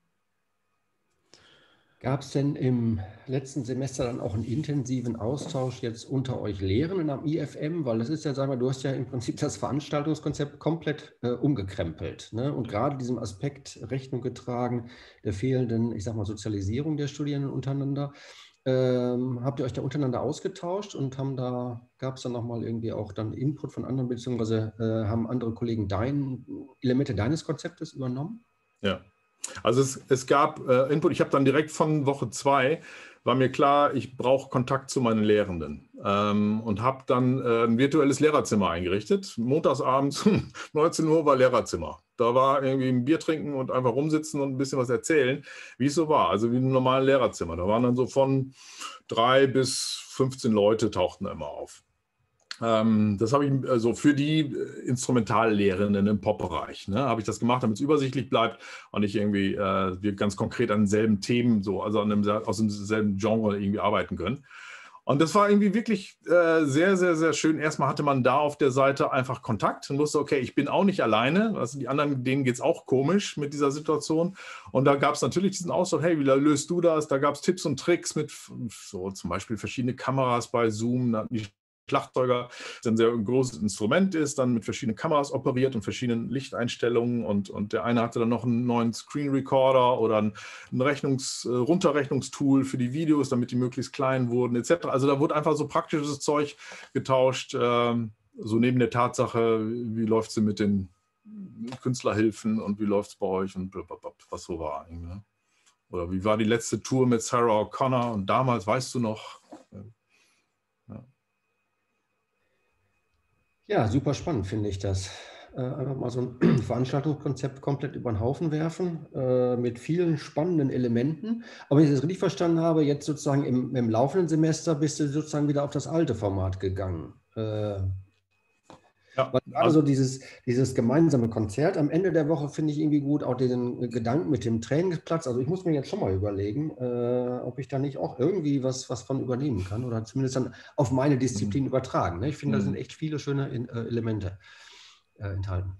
Speaker 3: Gab es denn im letzten Semester dann auch einen intensiven Austausch jetzt unter euch Lehrenden am I F M? Weil das ist ja, sagen wir, du hast ja im Prinzip das Veranstaltungskonzept komplett äh, umgekrempelt, ne? Und gerade diesem Aspekt Rechnung getragen, der fehlenden, ich sag mal, Sozialisierung der Studierenden untereinander. Ähm, habt ihr euch da untereinander ausgetauscht und haben da, gab es dann nochmal irgendwie auch dann Input von anderen, beziehungsweise äh, haben andere Kollegen dein, Elemente deines Konzeptes übernommen?
Speaker 2: Ja. Also es, es gab äh, Input, ich habe dann direkt von Woche zwei, war mir klar, ich brauche Kontakt zu meinen Lehrenden ähm, und habe dann äh, ein virtuelles Lehrerzimmer eingerichtet. Montagsabends neunzehn Uhr war Lehrerzimmer. Da war irgendwie ein Bier trinken und einfach rumsitzen und ein bisschen was erzählen, wie es so war. Also wie ein normales Lehrerzimmer. Da waren dann so von drei bis fünfzehn Leute tauchten da immer auf. Das habe ich also für die Instrumentallehrenden im Pop-Bereich, ne, habe ich das gemacht, damit es übersichtlich bleibt und nicht irgendwie äh, wir ganz konkret an denselben Themen, so, also an dem, aus demselben Genre irgendwie arbeiten können. Und das war irgendwie wirklich äh, sehr, sehr, sehr schön. Erstmal hatte man da auf der Seite einfach Kontakt und wusste, okay, ich bin auch nicht alleine. Also die anderen, denen geht es auch komisch mit dieser Situation. Und da gab es natürlich diesen Austausch, hey, wie löst du das? Da gab es Tipps und Tricks mit so zum Beispiel verschiedene Kameras bei Zoom, da hatten die Schlagzeuger, das ein sehr großes Instrument ist, dann mit verschiedenen Kameras operiert und verschiedenen Lichteinstellungen, und, und der eine hatte dann noch einen neuen Screen Recorder oder ein, ein Rechnungs-, Runterrechnungstool für die Videos, damit die möglichst klein wurden et cetera. Also da wurde einfach so praktisches Zeug getauscht, ähm, so neben der Tatsache, wie läuft es mit den Künstlerhilfen und wie läuft es bei euch und was so war. Ne? Oder wie war die letzte Tour mit Sarah O'Connor und damals, weißt du noch? Ja.
Speaker 3: Ja, super spannend finde ich das. äh, einfach mal so ein Veranstaltungskonzept komplett über den Haufen werfen, äh, mit vielen spannenden Elementen. Aber wenn ich das richtig verstanden habe, jetzt sozusagen im, im laufenden Semester bist du sozusagen wieder auf das alte Format gegangen. Äh,
Speaker 2: Ja,
Speaker 3: Weil gerade
Speaker 2: also,
Speaker 3: so dieses, dieses gemeinsame Konzert am Ende der Woche finde ich irgendwie gut, auch den Gedanken mit dem Trainingsplatz. Also ich muss mir jetzt schon mal überlegen, äh, ob ich da nicht auch irgendwie was, was von übernehmen kann oder zumindest dann auf meine Disziplin übertragen. Ne? Ich finde, da sind echt viele schöne in, äh, Elemente äh, enthalten.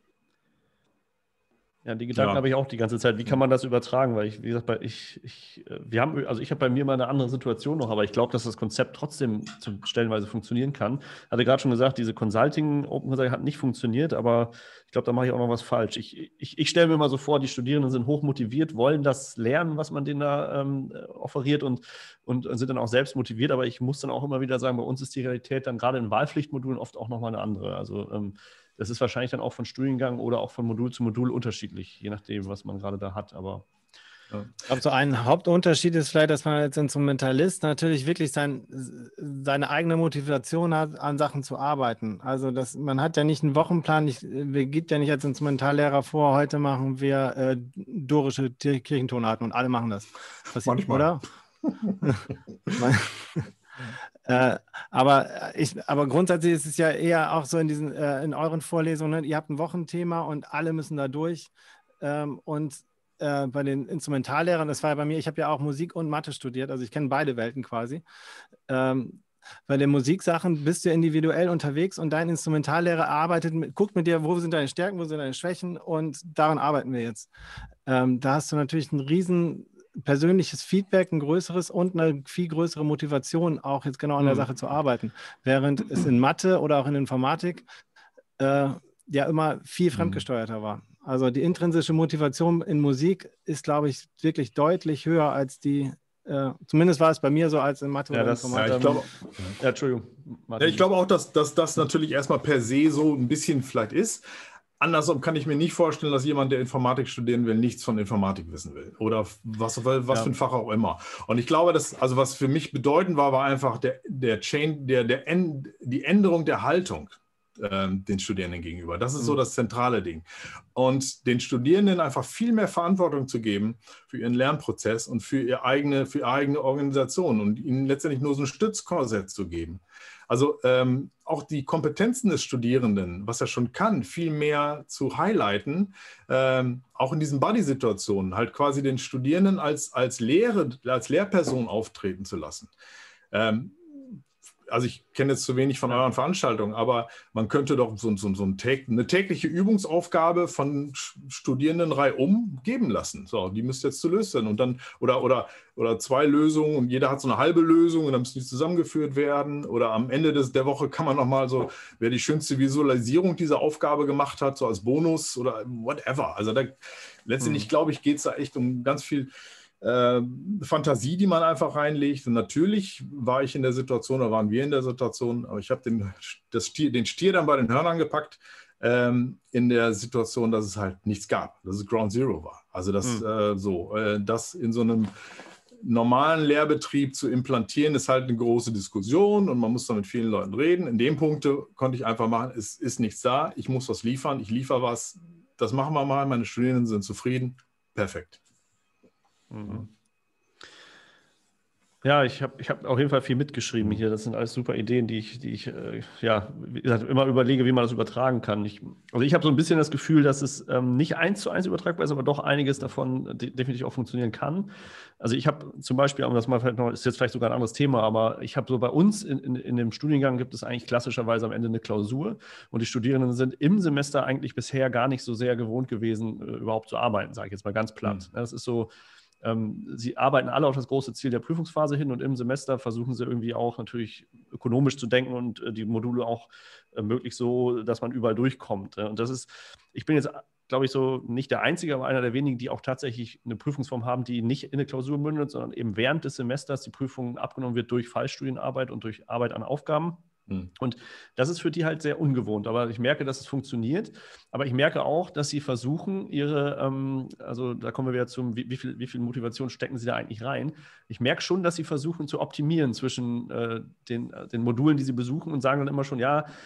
Speaker 4: Ja, die Gedanken
Speaker 2: Ja.
Speaker 4: habe ich auch die ganze Zeit. Wie kann man das übertragen? Weil ich, wie gesagt, bei, ich, ich, äh, wir haben, also ich habe bei mir mal eine andere Situation noch, aber ich glaube, dass das Konzept trotzdem zu, stellenweise funktionieren kann. Hatte gerade schon gesagt, diese Consulting Open Consulting hat nicht funktioniert, aber ich glaube, da mache ich auch noch was falsch. Ich, ich, ich stelle mir mal so vor, die Studierenden sind hoch motiviert, wollen das lernen, was man denen da ähm, offeriert und, und sind dann auch selbst motiviert, aber ich muss dann auch immer wieder sagen, bei uns ist die Realität dann gerade in Wahlpflichtmodulen oft auch nochmal eine andere. Also ähm, das ist wahrscheinlich dann auch von Studiengang oder auch von Modul zu Modul unterschiedlich, je nachdem, was man gerade da hat. Aber
Speaker 1: ja. Ich glaube, so ein Hauptunterschied ist vielleicht, dass man als Instrumentalist natürlich wirklich sein, seine eigene Motivation hat, an Sachen zu arbeiten. Also das, man hat ja nicht einen Wochenplan. Ich, wir gibt ja nicht als Instrumentallehrer vor, heute machen wir äh, dorische Kirchentonarten und alle machen das. Was,
Speaker 2: manchmal.
Speaker 1: Oder? Äh, aber, ich, aber grundsätzlich ist es ja eher auch so in diesen äh, in euren Vorlesungen, ihr habt ein Wochenthema und alle müssen da durch. Ähm, und äh, bei den Instrumentallehrern, das war ja bei mir, ich habe ja auch Musik und Mathe studiert, also ich kenne beide Welten quasi. Ähm, bei den Musiksachen bist du individuell unterwegs und dein Instrumentallehrer arbeitet, mit, guckt mit dir, wo sind deine Stärken, wo sind deine Schwächen und daran arbeiten wir jetzt. Ähm, da hast du natürlich einen riesen persönliches Feedback, ein größeres und eine viel größere Motivation, auch jetzt genau an der Sache zu arbeiten. Während es in Mathe oder auch in Informatik äh, ja immer viel fremdgesteuerter war. Also die intrinsische Motivation in Musik ist, glaube ich, wirklich deutlich höher als die, äh, zumindest war es bei mir so als in Mathe
Speaker 4: ja,
Speaker 1: oder
Speaker 4: das,
Speaker 1: Informatik.
Speaker 2: Ja, ich glaube,
Speaker 4: ja, Entschuldigung.
Speaker 2: ja, ich glaube auch, dass, dass das natürlich erstmal per se so ein bisschen vielleicht ist. Andersrum kann ich mir nicht vorstellen, dass jemand, der Informatik studieren will, nichts von Informatik wissen will. Oder was, was
Speaker 4: Ja.
Speaker 2: für ein Fach auch immer. Und ich glaube, dass, also was für mich bedeutend war, war einfach der, der Chain, der, der End, die Änderung der Haltung ähm, den Studierenden gegenüber. Das ist mhm. so das zentrale Ding. Und den Studierenden einfach viel mehr Verantwortung zu geben für ihren Lernprozess und für ihre eigene, für ihre eigene Organisation und ihnen letztendlich nur so ein Stützkorsett zu geben. Also ähm, auch die Kompetenzen des Studierenden, was er schon kann, viel mehr zu highlighten, ähm, auch in diesen Buddy-Situationen, halt quasi den Studierenden als, als, Lehre, als Lehrperson auftreten zu lassen. Ähm, also ich kenne jetzt zu wenig von euren Veranstaltungen, aber man könnte doch so, so, so ein, eine tägliche Übungsaufgabe von Studierenden reihum geben lassen. So, die müsst ihr jetzt zu lösen. Und dann, oder, oder, oder zwei Lösungen und jeder hat so eine halbe Lösung und dann müssen die zusammengeführt werden. Oder am Ende des, der Woche kann man nochmal so, wer die schönste Visualisierung dieser Aufgabe gemacht hat, so als Bonus oder whatever. Also da, letztendlich, hm. glaube ich, geht es da echt um ganz viel Äh, Fantasie, die man einfach reinlegt. Und natürlich war ich in der Situation, da waren wir in der Situation, aber ich habe den, Stier, den Stier dann bei den Hörnern gepackt, ähm, in der Situation, dass es halt nichts gab, dass es Ground Zero war. Also das mhm. äh, so, äh, das in so einem normalen Lehrbetrieb zu implantieren, ist halt eine große Diskussion und man muss da mit vielen Leuten reden. In dem Punkt konnte ich einfach machen, es ist nichts da, ich muss was liefern, ich liefere was, das machen wir mal, meine Studierenden sind zufrieden, perfekt.
Speaker 4: Mhm. Ja, ich habe ich hab auf jeden Fall viel mitgeschrieben hier. Das sind alles super Ideen, die ich, die ich äh, ja, wie gesagt, immer überlege, wie man das übertragen kann. Ich, also ich habe so ein bisschen das Gefühl, dass es ähm, nicht eins zu eins übertragbar ist, aber doch einiges davon de definitiv auch funktionieren kann. Also ich habe zum Beispiel, um das mal vielleicht noch, ist jetzt vielleicht sogar ein anderes Thema, aber ich habe so bei uns in, in, in dem Studiengang gibt es eigentlich klassischerweise am Ende eine Klausur und die Studierenden sind im Semester eigentlich bisher gar nicht so sehr gewohnt gewesen, äh, überhaupt zu arbeiten, sage ich jetzt mal ganz platt. Mhm. Das ist so, sie arbeiten alle auf das große Ziel der Prüfungsphase hin und im Semester versuchen sie irgendwie auch natürlich ökonomisch zu denken und die Module auch möglichst so, dass man überall durchkommt. Und das ist, ich bin jetzt, glaube ich, so nicht der Einzige, aber einer der wenigen, die auch tatsächlich eine Prüfungsform haben, die nicht in eine Klausur mündet, sondern eben während des Semesters die Prüfung abgenommen wird durch Fallstudienarbeit und durch Arbeit an Aufgaben. Und das ist für die halt sehr ungewohnt, aber ich merke, dass es funktioniert. Aber ich merke auch, dass sie versuchen, ihre, ähm, also da kommen wir wieder zum, wie, wie, viel, wie viel Motivation stecken sie da eigentlich rein. Ich merke schon, dass sie versuchen zu optimieren zwischen äh, den, den Modulen, die sie besuchen und sagen dann immer schon, ja,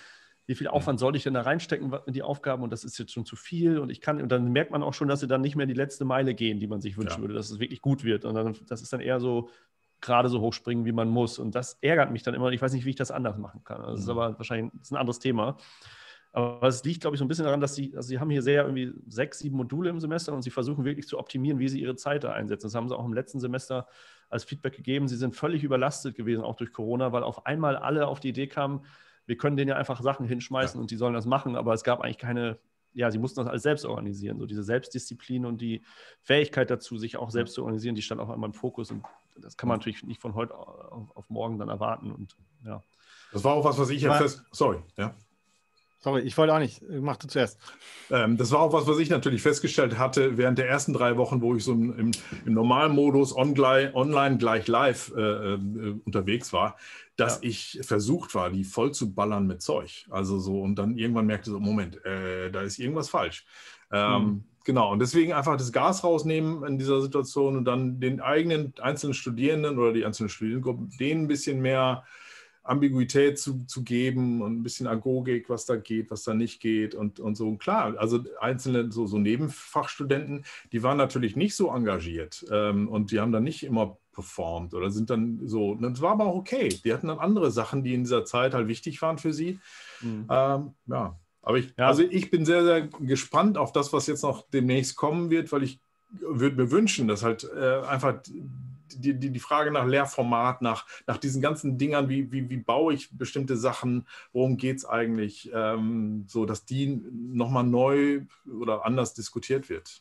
Speaker 4: wie viel Aufwand soll ich denn da reinstecken in die Aufgaben und das ist jetzt schon zu viel und ich kann, und dann merkt man auch schon, dass sie dann nicht mehr die letzte Meile gehen, die man sich wünschen ja. würde, dass es wirklich gut wird und dann, das ist dann eher so, gerade so hochspringen, wie man muss und das ärgert mich dann immer, ich weiß nicht, wie ich das anders machen kann. Also das ist aber wahrscheinlich das ist ein anderes Thema. Aber es liegt, glaube ich, so ein bisschen daran, dass sie, also sie haben hier sehr irgendwie sechs, sieben Module im Semester und sie versuchen wirklich zu optimieren, wie sie ihre Zeit da einsetzen. Das haben sie auch im letzten Semester als Feedback gegeben. Sie sind völlig überlastet gewesen, auch durch Corona, weil auf einmal alle auf die Idee kamen, wir können denen ja einfach Sachen hinschmeißen ja. und die sollen das machen, aber es gab eigentlich keine, ja, sie mussten das alles selbst organisieren. So diese Selbstdisziplin und die Fähigkeit dazu, sich auch selbst zu organisieren, die stand auf einmal im Fokus und das kann man natürlich nicht von heute auf, auf morgen dann erwarten und ja.
Speaker 2: Das war auch was, was ich jetzt fest, sorry, ja.
Speaker 1: Sorry, ich wollte auch nicht. Mach du zuerst.
Speaker 2: Ähm, das war auch was, was ich natürlich festgestellt hatte während der ersten drei Wochen, wo ich so im, im, im normalen Modus online, online gleich live äh, äh, unterwegs war, dass ja. ich versucht war, die voll zu ballern mit Zeug. Also so, und dann irgendwann merkte so, Moment, äh, da ist irgendwas falsch. Ähm, mhm. Genau, und deswegen einfach das Gas rausnehmen in dieser Situation und dann den eigenen einzelnen Studierenden oder die einzelnen Studierendengruppen, denen ein bisschen mehr Ambiguität zu, zu geben und ein bisschen Agogik, was da geht, was da nicht geht und, und so. Und klar, also einzelne so, so Nebenfachstudenten, die waren natürlich nicht so engagiert ähm, und die haben dann nicht immer performt oder sind dann so, das war aber auch okay. Die hatten dann andere Sachen, die in dieser Zeit halt wichtig waren für sie. Mhm. Ähm, ja, aber ich, ja. also ich bin sehr, sehr gespannt auf das, was jetzt noch demnächst kommen wird, weil ich würde mir wünschen, dass halt äh, einfach Die, die, die Frage nach Lehrformat, nach, nach diesen ganzen Dingern, wie, wie, wie baue ich bestimmte Sachen, worum geht es eigentlich, ähm, so dass die nochmal neu oder anders diskutiert wird.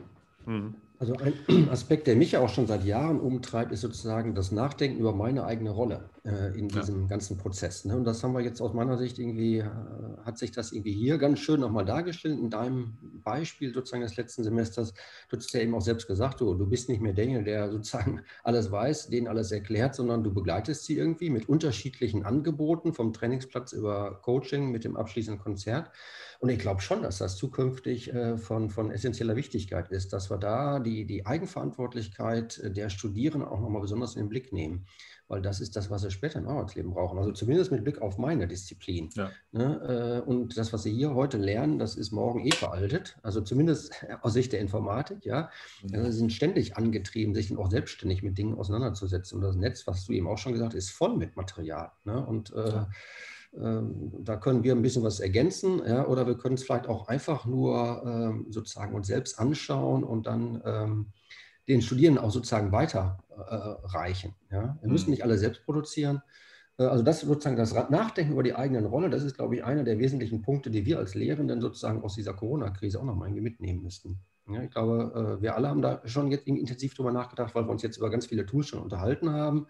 Speaker 3: Also ein Aspekt, der mich auch schon seit Jahren umtreibt, ist sozusagen das Nachdenken über meine eigene Rolle äh, in diesem ja. ganzen Prozess. Ne? Und das haben wir jetzt aus meiner Sicht irgendwie, äh, hat sich das irgendwie hier ganz schön nochmal dargestellt. In deinem Beispiel sozusagen des letzten Semesters, du hast ja eben auch selbst gesagt, du, du bist nicht mehr derjenige, der sozusagen alles weiß, denen alles erklärt, sondern du begleitest sie irgendwie mit unterschiedlichen Angeboten, vom Trainingsplatz über Coaching mit dem abschließenden Konzert. Und ich glaube schon, dass das zukünftig äh, von, von essentieller Wichtigkeit ist, dass wir da die, die Eigenverantwortlichkeit der Studierenden auch nochmal besonders in den Blick nehmen. Weil das ist das, was sie später im Arbeitsleben brauchen. Also zumindest mit Blick auf meine Disziplin. Ja. Ne? Und das, was sie hier heute lernen, das ist morgen eh veraltet. Also zumindest aus Sicht der Informatik. Ja. Mhm. Sie sind ständig angetrieben, sich auch selbstständig mit Dingen auseinanderzusetzen. Und das Netz, was du eben auch schon gesagt hast, ist voll mit Material. Ne? Und ja. äh, da können wir ein bisschen was ergänzen, ja, oder wir können es vielleicht auch einfach nur ähm, sozusagen uns selbst anschauen und dann ähm, den Studierenden auch sozusagen weiterreichen. Äh, ja. Wir müssen nicht alle selbst produzieren. Äh, also das sozusagen das Nachdenken über die eigenen Rolle, das ist, glaube ich, einer der wesentlichen Punkte, die wir als Lehrenden sozusagen aus dieser Corona-Krise auch nochmal mitnehmen müssten. Ja, ich glaube, äh, wir alle haben da schon jetzt intensiv drüber nachgedacht, weil wir uns jetzt über ganz viele Tools schon unterhalten haben.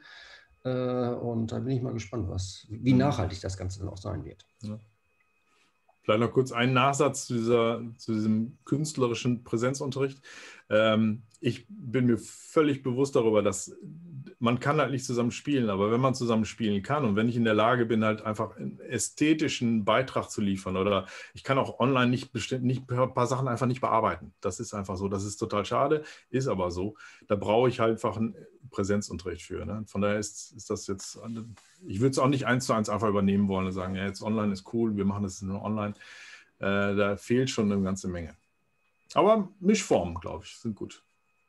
Speaker 3: Und da bin ich mal gespannt, was, wie nachhaltig das Ganze dann auch sein wird.
Speaker 2: Ja. Vielleicht noch kurz einen Nachsatz zu, dieser, zu diesem künstlerischen Präsenzunterricht. Ähm, ich bin mir völlig bewusst darüber, dass man kann halt nicht zusammen spielen, aber wenn man zusammen spielen kann und wenn ich in der Lage bin, halt einfach einen ästhetischen Beitrag zu liefern oder ich kann auch online nicht bestimmt nicht ein paar Sachen einfach nicht bearbeiten. Das ist einfach so. Das ist total schade, ist aber so. Da brauche ich halt einfach einen Präsenzunterricht für. Ne? Von daher ist, ist das jetzt, ich würde es auch nicht eins zu eins einfach übernehmen wollen und sagen, ja, jetzt online ist cool, wir machen das nur online. Äh, da fehlt schon eine ganze Menge. Aber Mischformen, glaube ich, sind gut.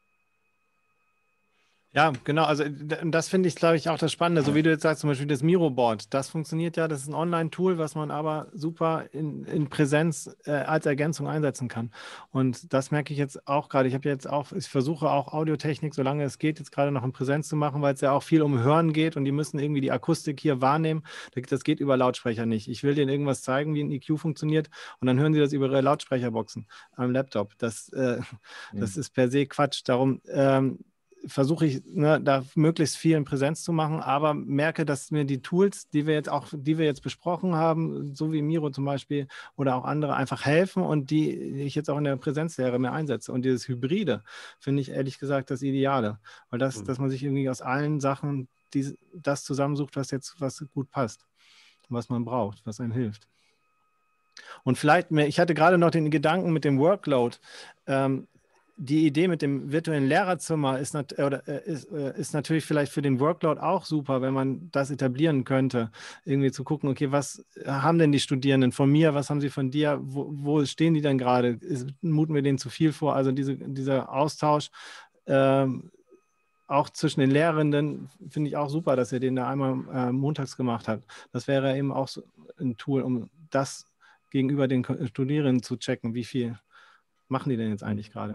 Speaker 1: Ja, genau. Also das finde ich, glaube ich, auch das Spannende. So wie du jetzt sagst, zum Beispiel das Miro-Board, das funktioniert ja, das ist ein Online-Tool, was man aber super in, in Präsenz äh, als Ergänzung einsetzen kann. Und das merke ich jetzt auch gerade. Ich habe jetzt auch, ich versuche auch Audiotechnik, solange es geht, jetzt gerade noch in Präsenz zu machen, weil es ja auch viel um Hören geht und die müssen irgendwie die Akustik hier wahrnehmen. Das geht über Lautsprecher nicht. Ich will denen irgendwas zeigen, wie ein E Q funktioniert und dann hören sie das über ihre Lautsprecherboxen am Laptop. Das, äh, mhm. das ist per se Quatsch. Darum ähm, versuche ich, ne, da möglichst viel in Präsenz zu machen, aber merke, dass mir die Tools, die wir jetzt auch, die wir jetzt besprochen haben, so wie Miro zum Beispiel oder auch andere, einfach helfen und die ich jetzt auch in der Präsenzlehre mehr einsetze. Und dieses Hybride finde ich ehrlich gesagt das Ideale, weil das, mhm. dass man sich irgendwie aus allen Sachen die, das zusammensucht, was jetzt was gut passt, was man braucht, was einem hilft. Und vielleicht, mehr, ich hatte gerade noch den Gedanken mit dem Workload, ähm, die Idee mit dem virtuellen Lehrerzimmer ist, nat oder, äh, ist, äh, ist natürlich vielleicht für den Workload auch super, wenn man das etablieren könnte. Irgendwie zu gucken, okay, was haben denn die Studierenden von mir, was haben sie von dir, wo, wo stehen die denn gerade? Muten wir denen zu viel vor? Also diese, dieser Austausch ähm, auch zwischen den Lehrenden finde ich auch super, dass ihr den da einmal äh, montags gemacht habt. Das wäre eben auch so ein Tool, um das gegenüber den Studierenden zu checken, wie viel machen die denn jetzt eigentlich gerade?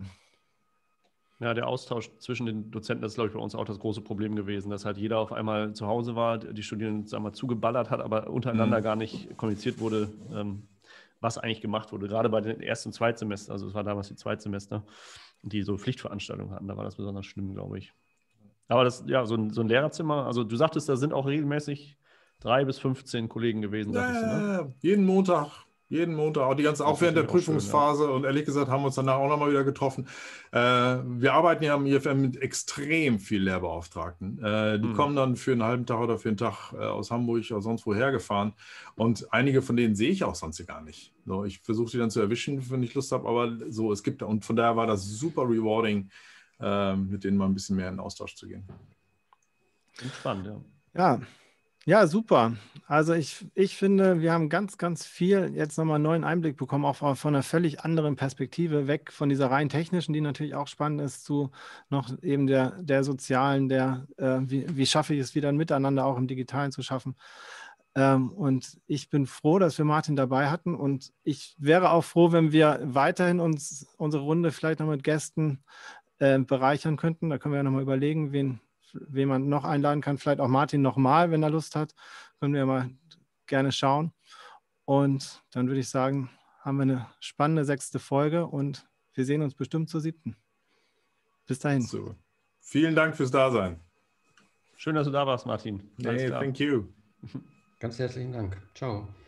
Speaker 4: Ja, der Austausch zwischen den Dozenten, das ist, glaube ich, bei uns auch das große Problem gewesen, dass halt jeder auf einmal zu Hause war, die Studierenden sagen wir, zugeballert hat, aber untereinander mhm. gar nicht kommuniziert wurde, ähm, was eigentlich gemacht wurde. Gerade bei den ersten und Zweitsemestern, also es war damals die Zweitsemester, die so Pflichtveranstaltungen hatten, da war das besonders schlimm, glaube ich. Aber das, ja, so ein, so ein Lehrerzimmer, also du sagtest, da sind auch regelmäßig drei bis fünfzehn Kollegen gewesen, sagtest du, ne?
Speaker 2: Jeden Montag. Jeden Montag, auch die ganze, auch während der Prüfungsphase. Schön, ja. Und ehrlich gesagt haben wir uns danach auch nochmal wieder getroffen. Äh, wir arbeiten ja am I F M mit extrem viel Lehrbeauftragten. Äh, die hm. kommen dann für einen halben Tag oder für einen Tag äh, aus Hamburg oder sonst woher gefahren. Und einige von denen sehe ich auch sonst gar nicht. So, ich versuche die dann zu erwischen, wenn ich Lust habe. Aber so, es gibt, und von daher war das super rewarding, äh, mit denen mal ein bisschen mehr in den Austausch zu gehen.
Speaker 4: Spannend, ja.
Speaker 1: Ja. Ja, super. Also ich, ich finde, wir haben ganz, ganz viel jetzt nochmal einen neuen Einblick bekommen, auch von einer völlig anderen Perspektive, weg von dieser rein technischen, die natürlich auch spannend ist, zu noch eben der, der sozialen, der, äh, wie, wie schaffe ich es wieder ein Miteinander auch im Digitalen zu schaffen. Ähm, und ich bin froh, dass wir Martin dabei hatten, und ich wäre auch froh, wenn wir weiterhin uns unsere Runde vielleicht noch mit Gästen äh, bereichern könnten. Da können wir ja nochmal überlegen, wen wen man noch einladen kann, vielleicht auch Martin nochmal, wenn er Lust hat, können wir mal gerne schauen. Und dann würde ich sagen, haben wir eine spannende sechste Folge und wir sehen uns bestimmt zur siebten. Bis dahin.
Speaker 2: So. Vielen Dank fürs Dasein.
Speaker 4: Schön, dass du da warst, Martin.
Speaker 2: Hey, thank you.
Speaker 3: Ganz herzlichen Dank. Ciao.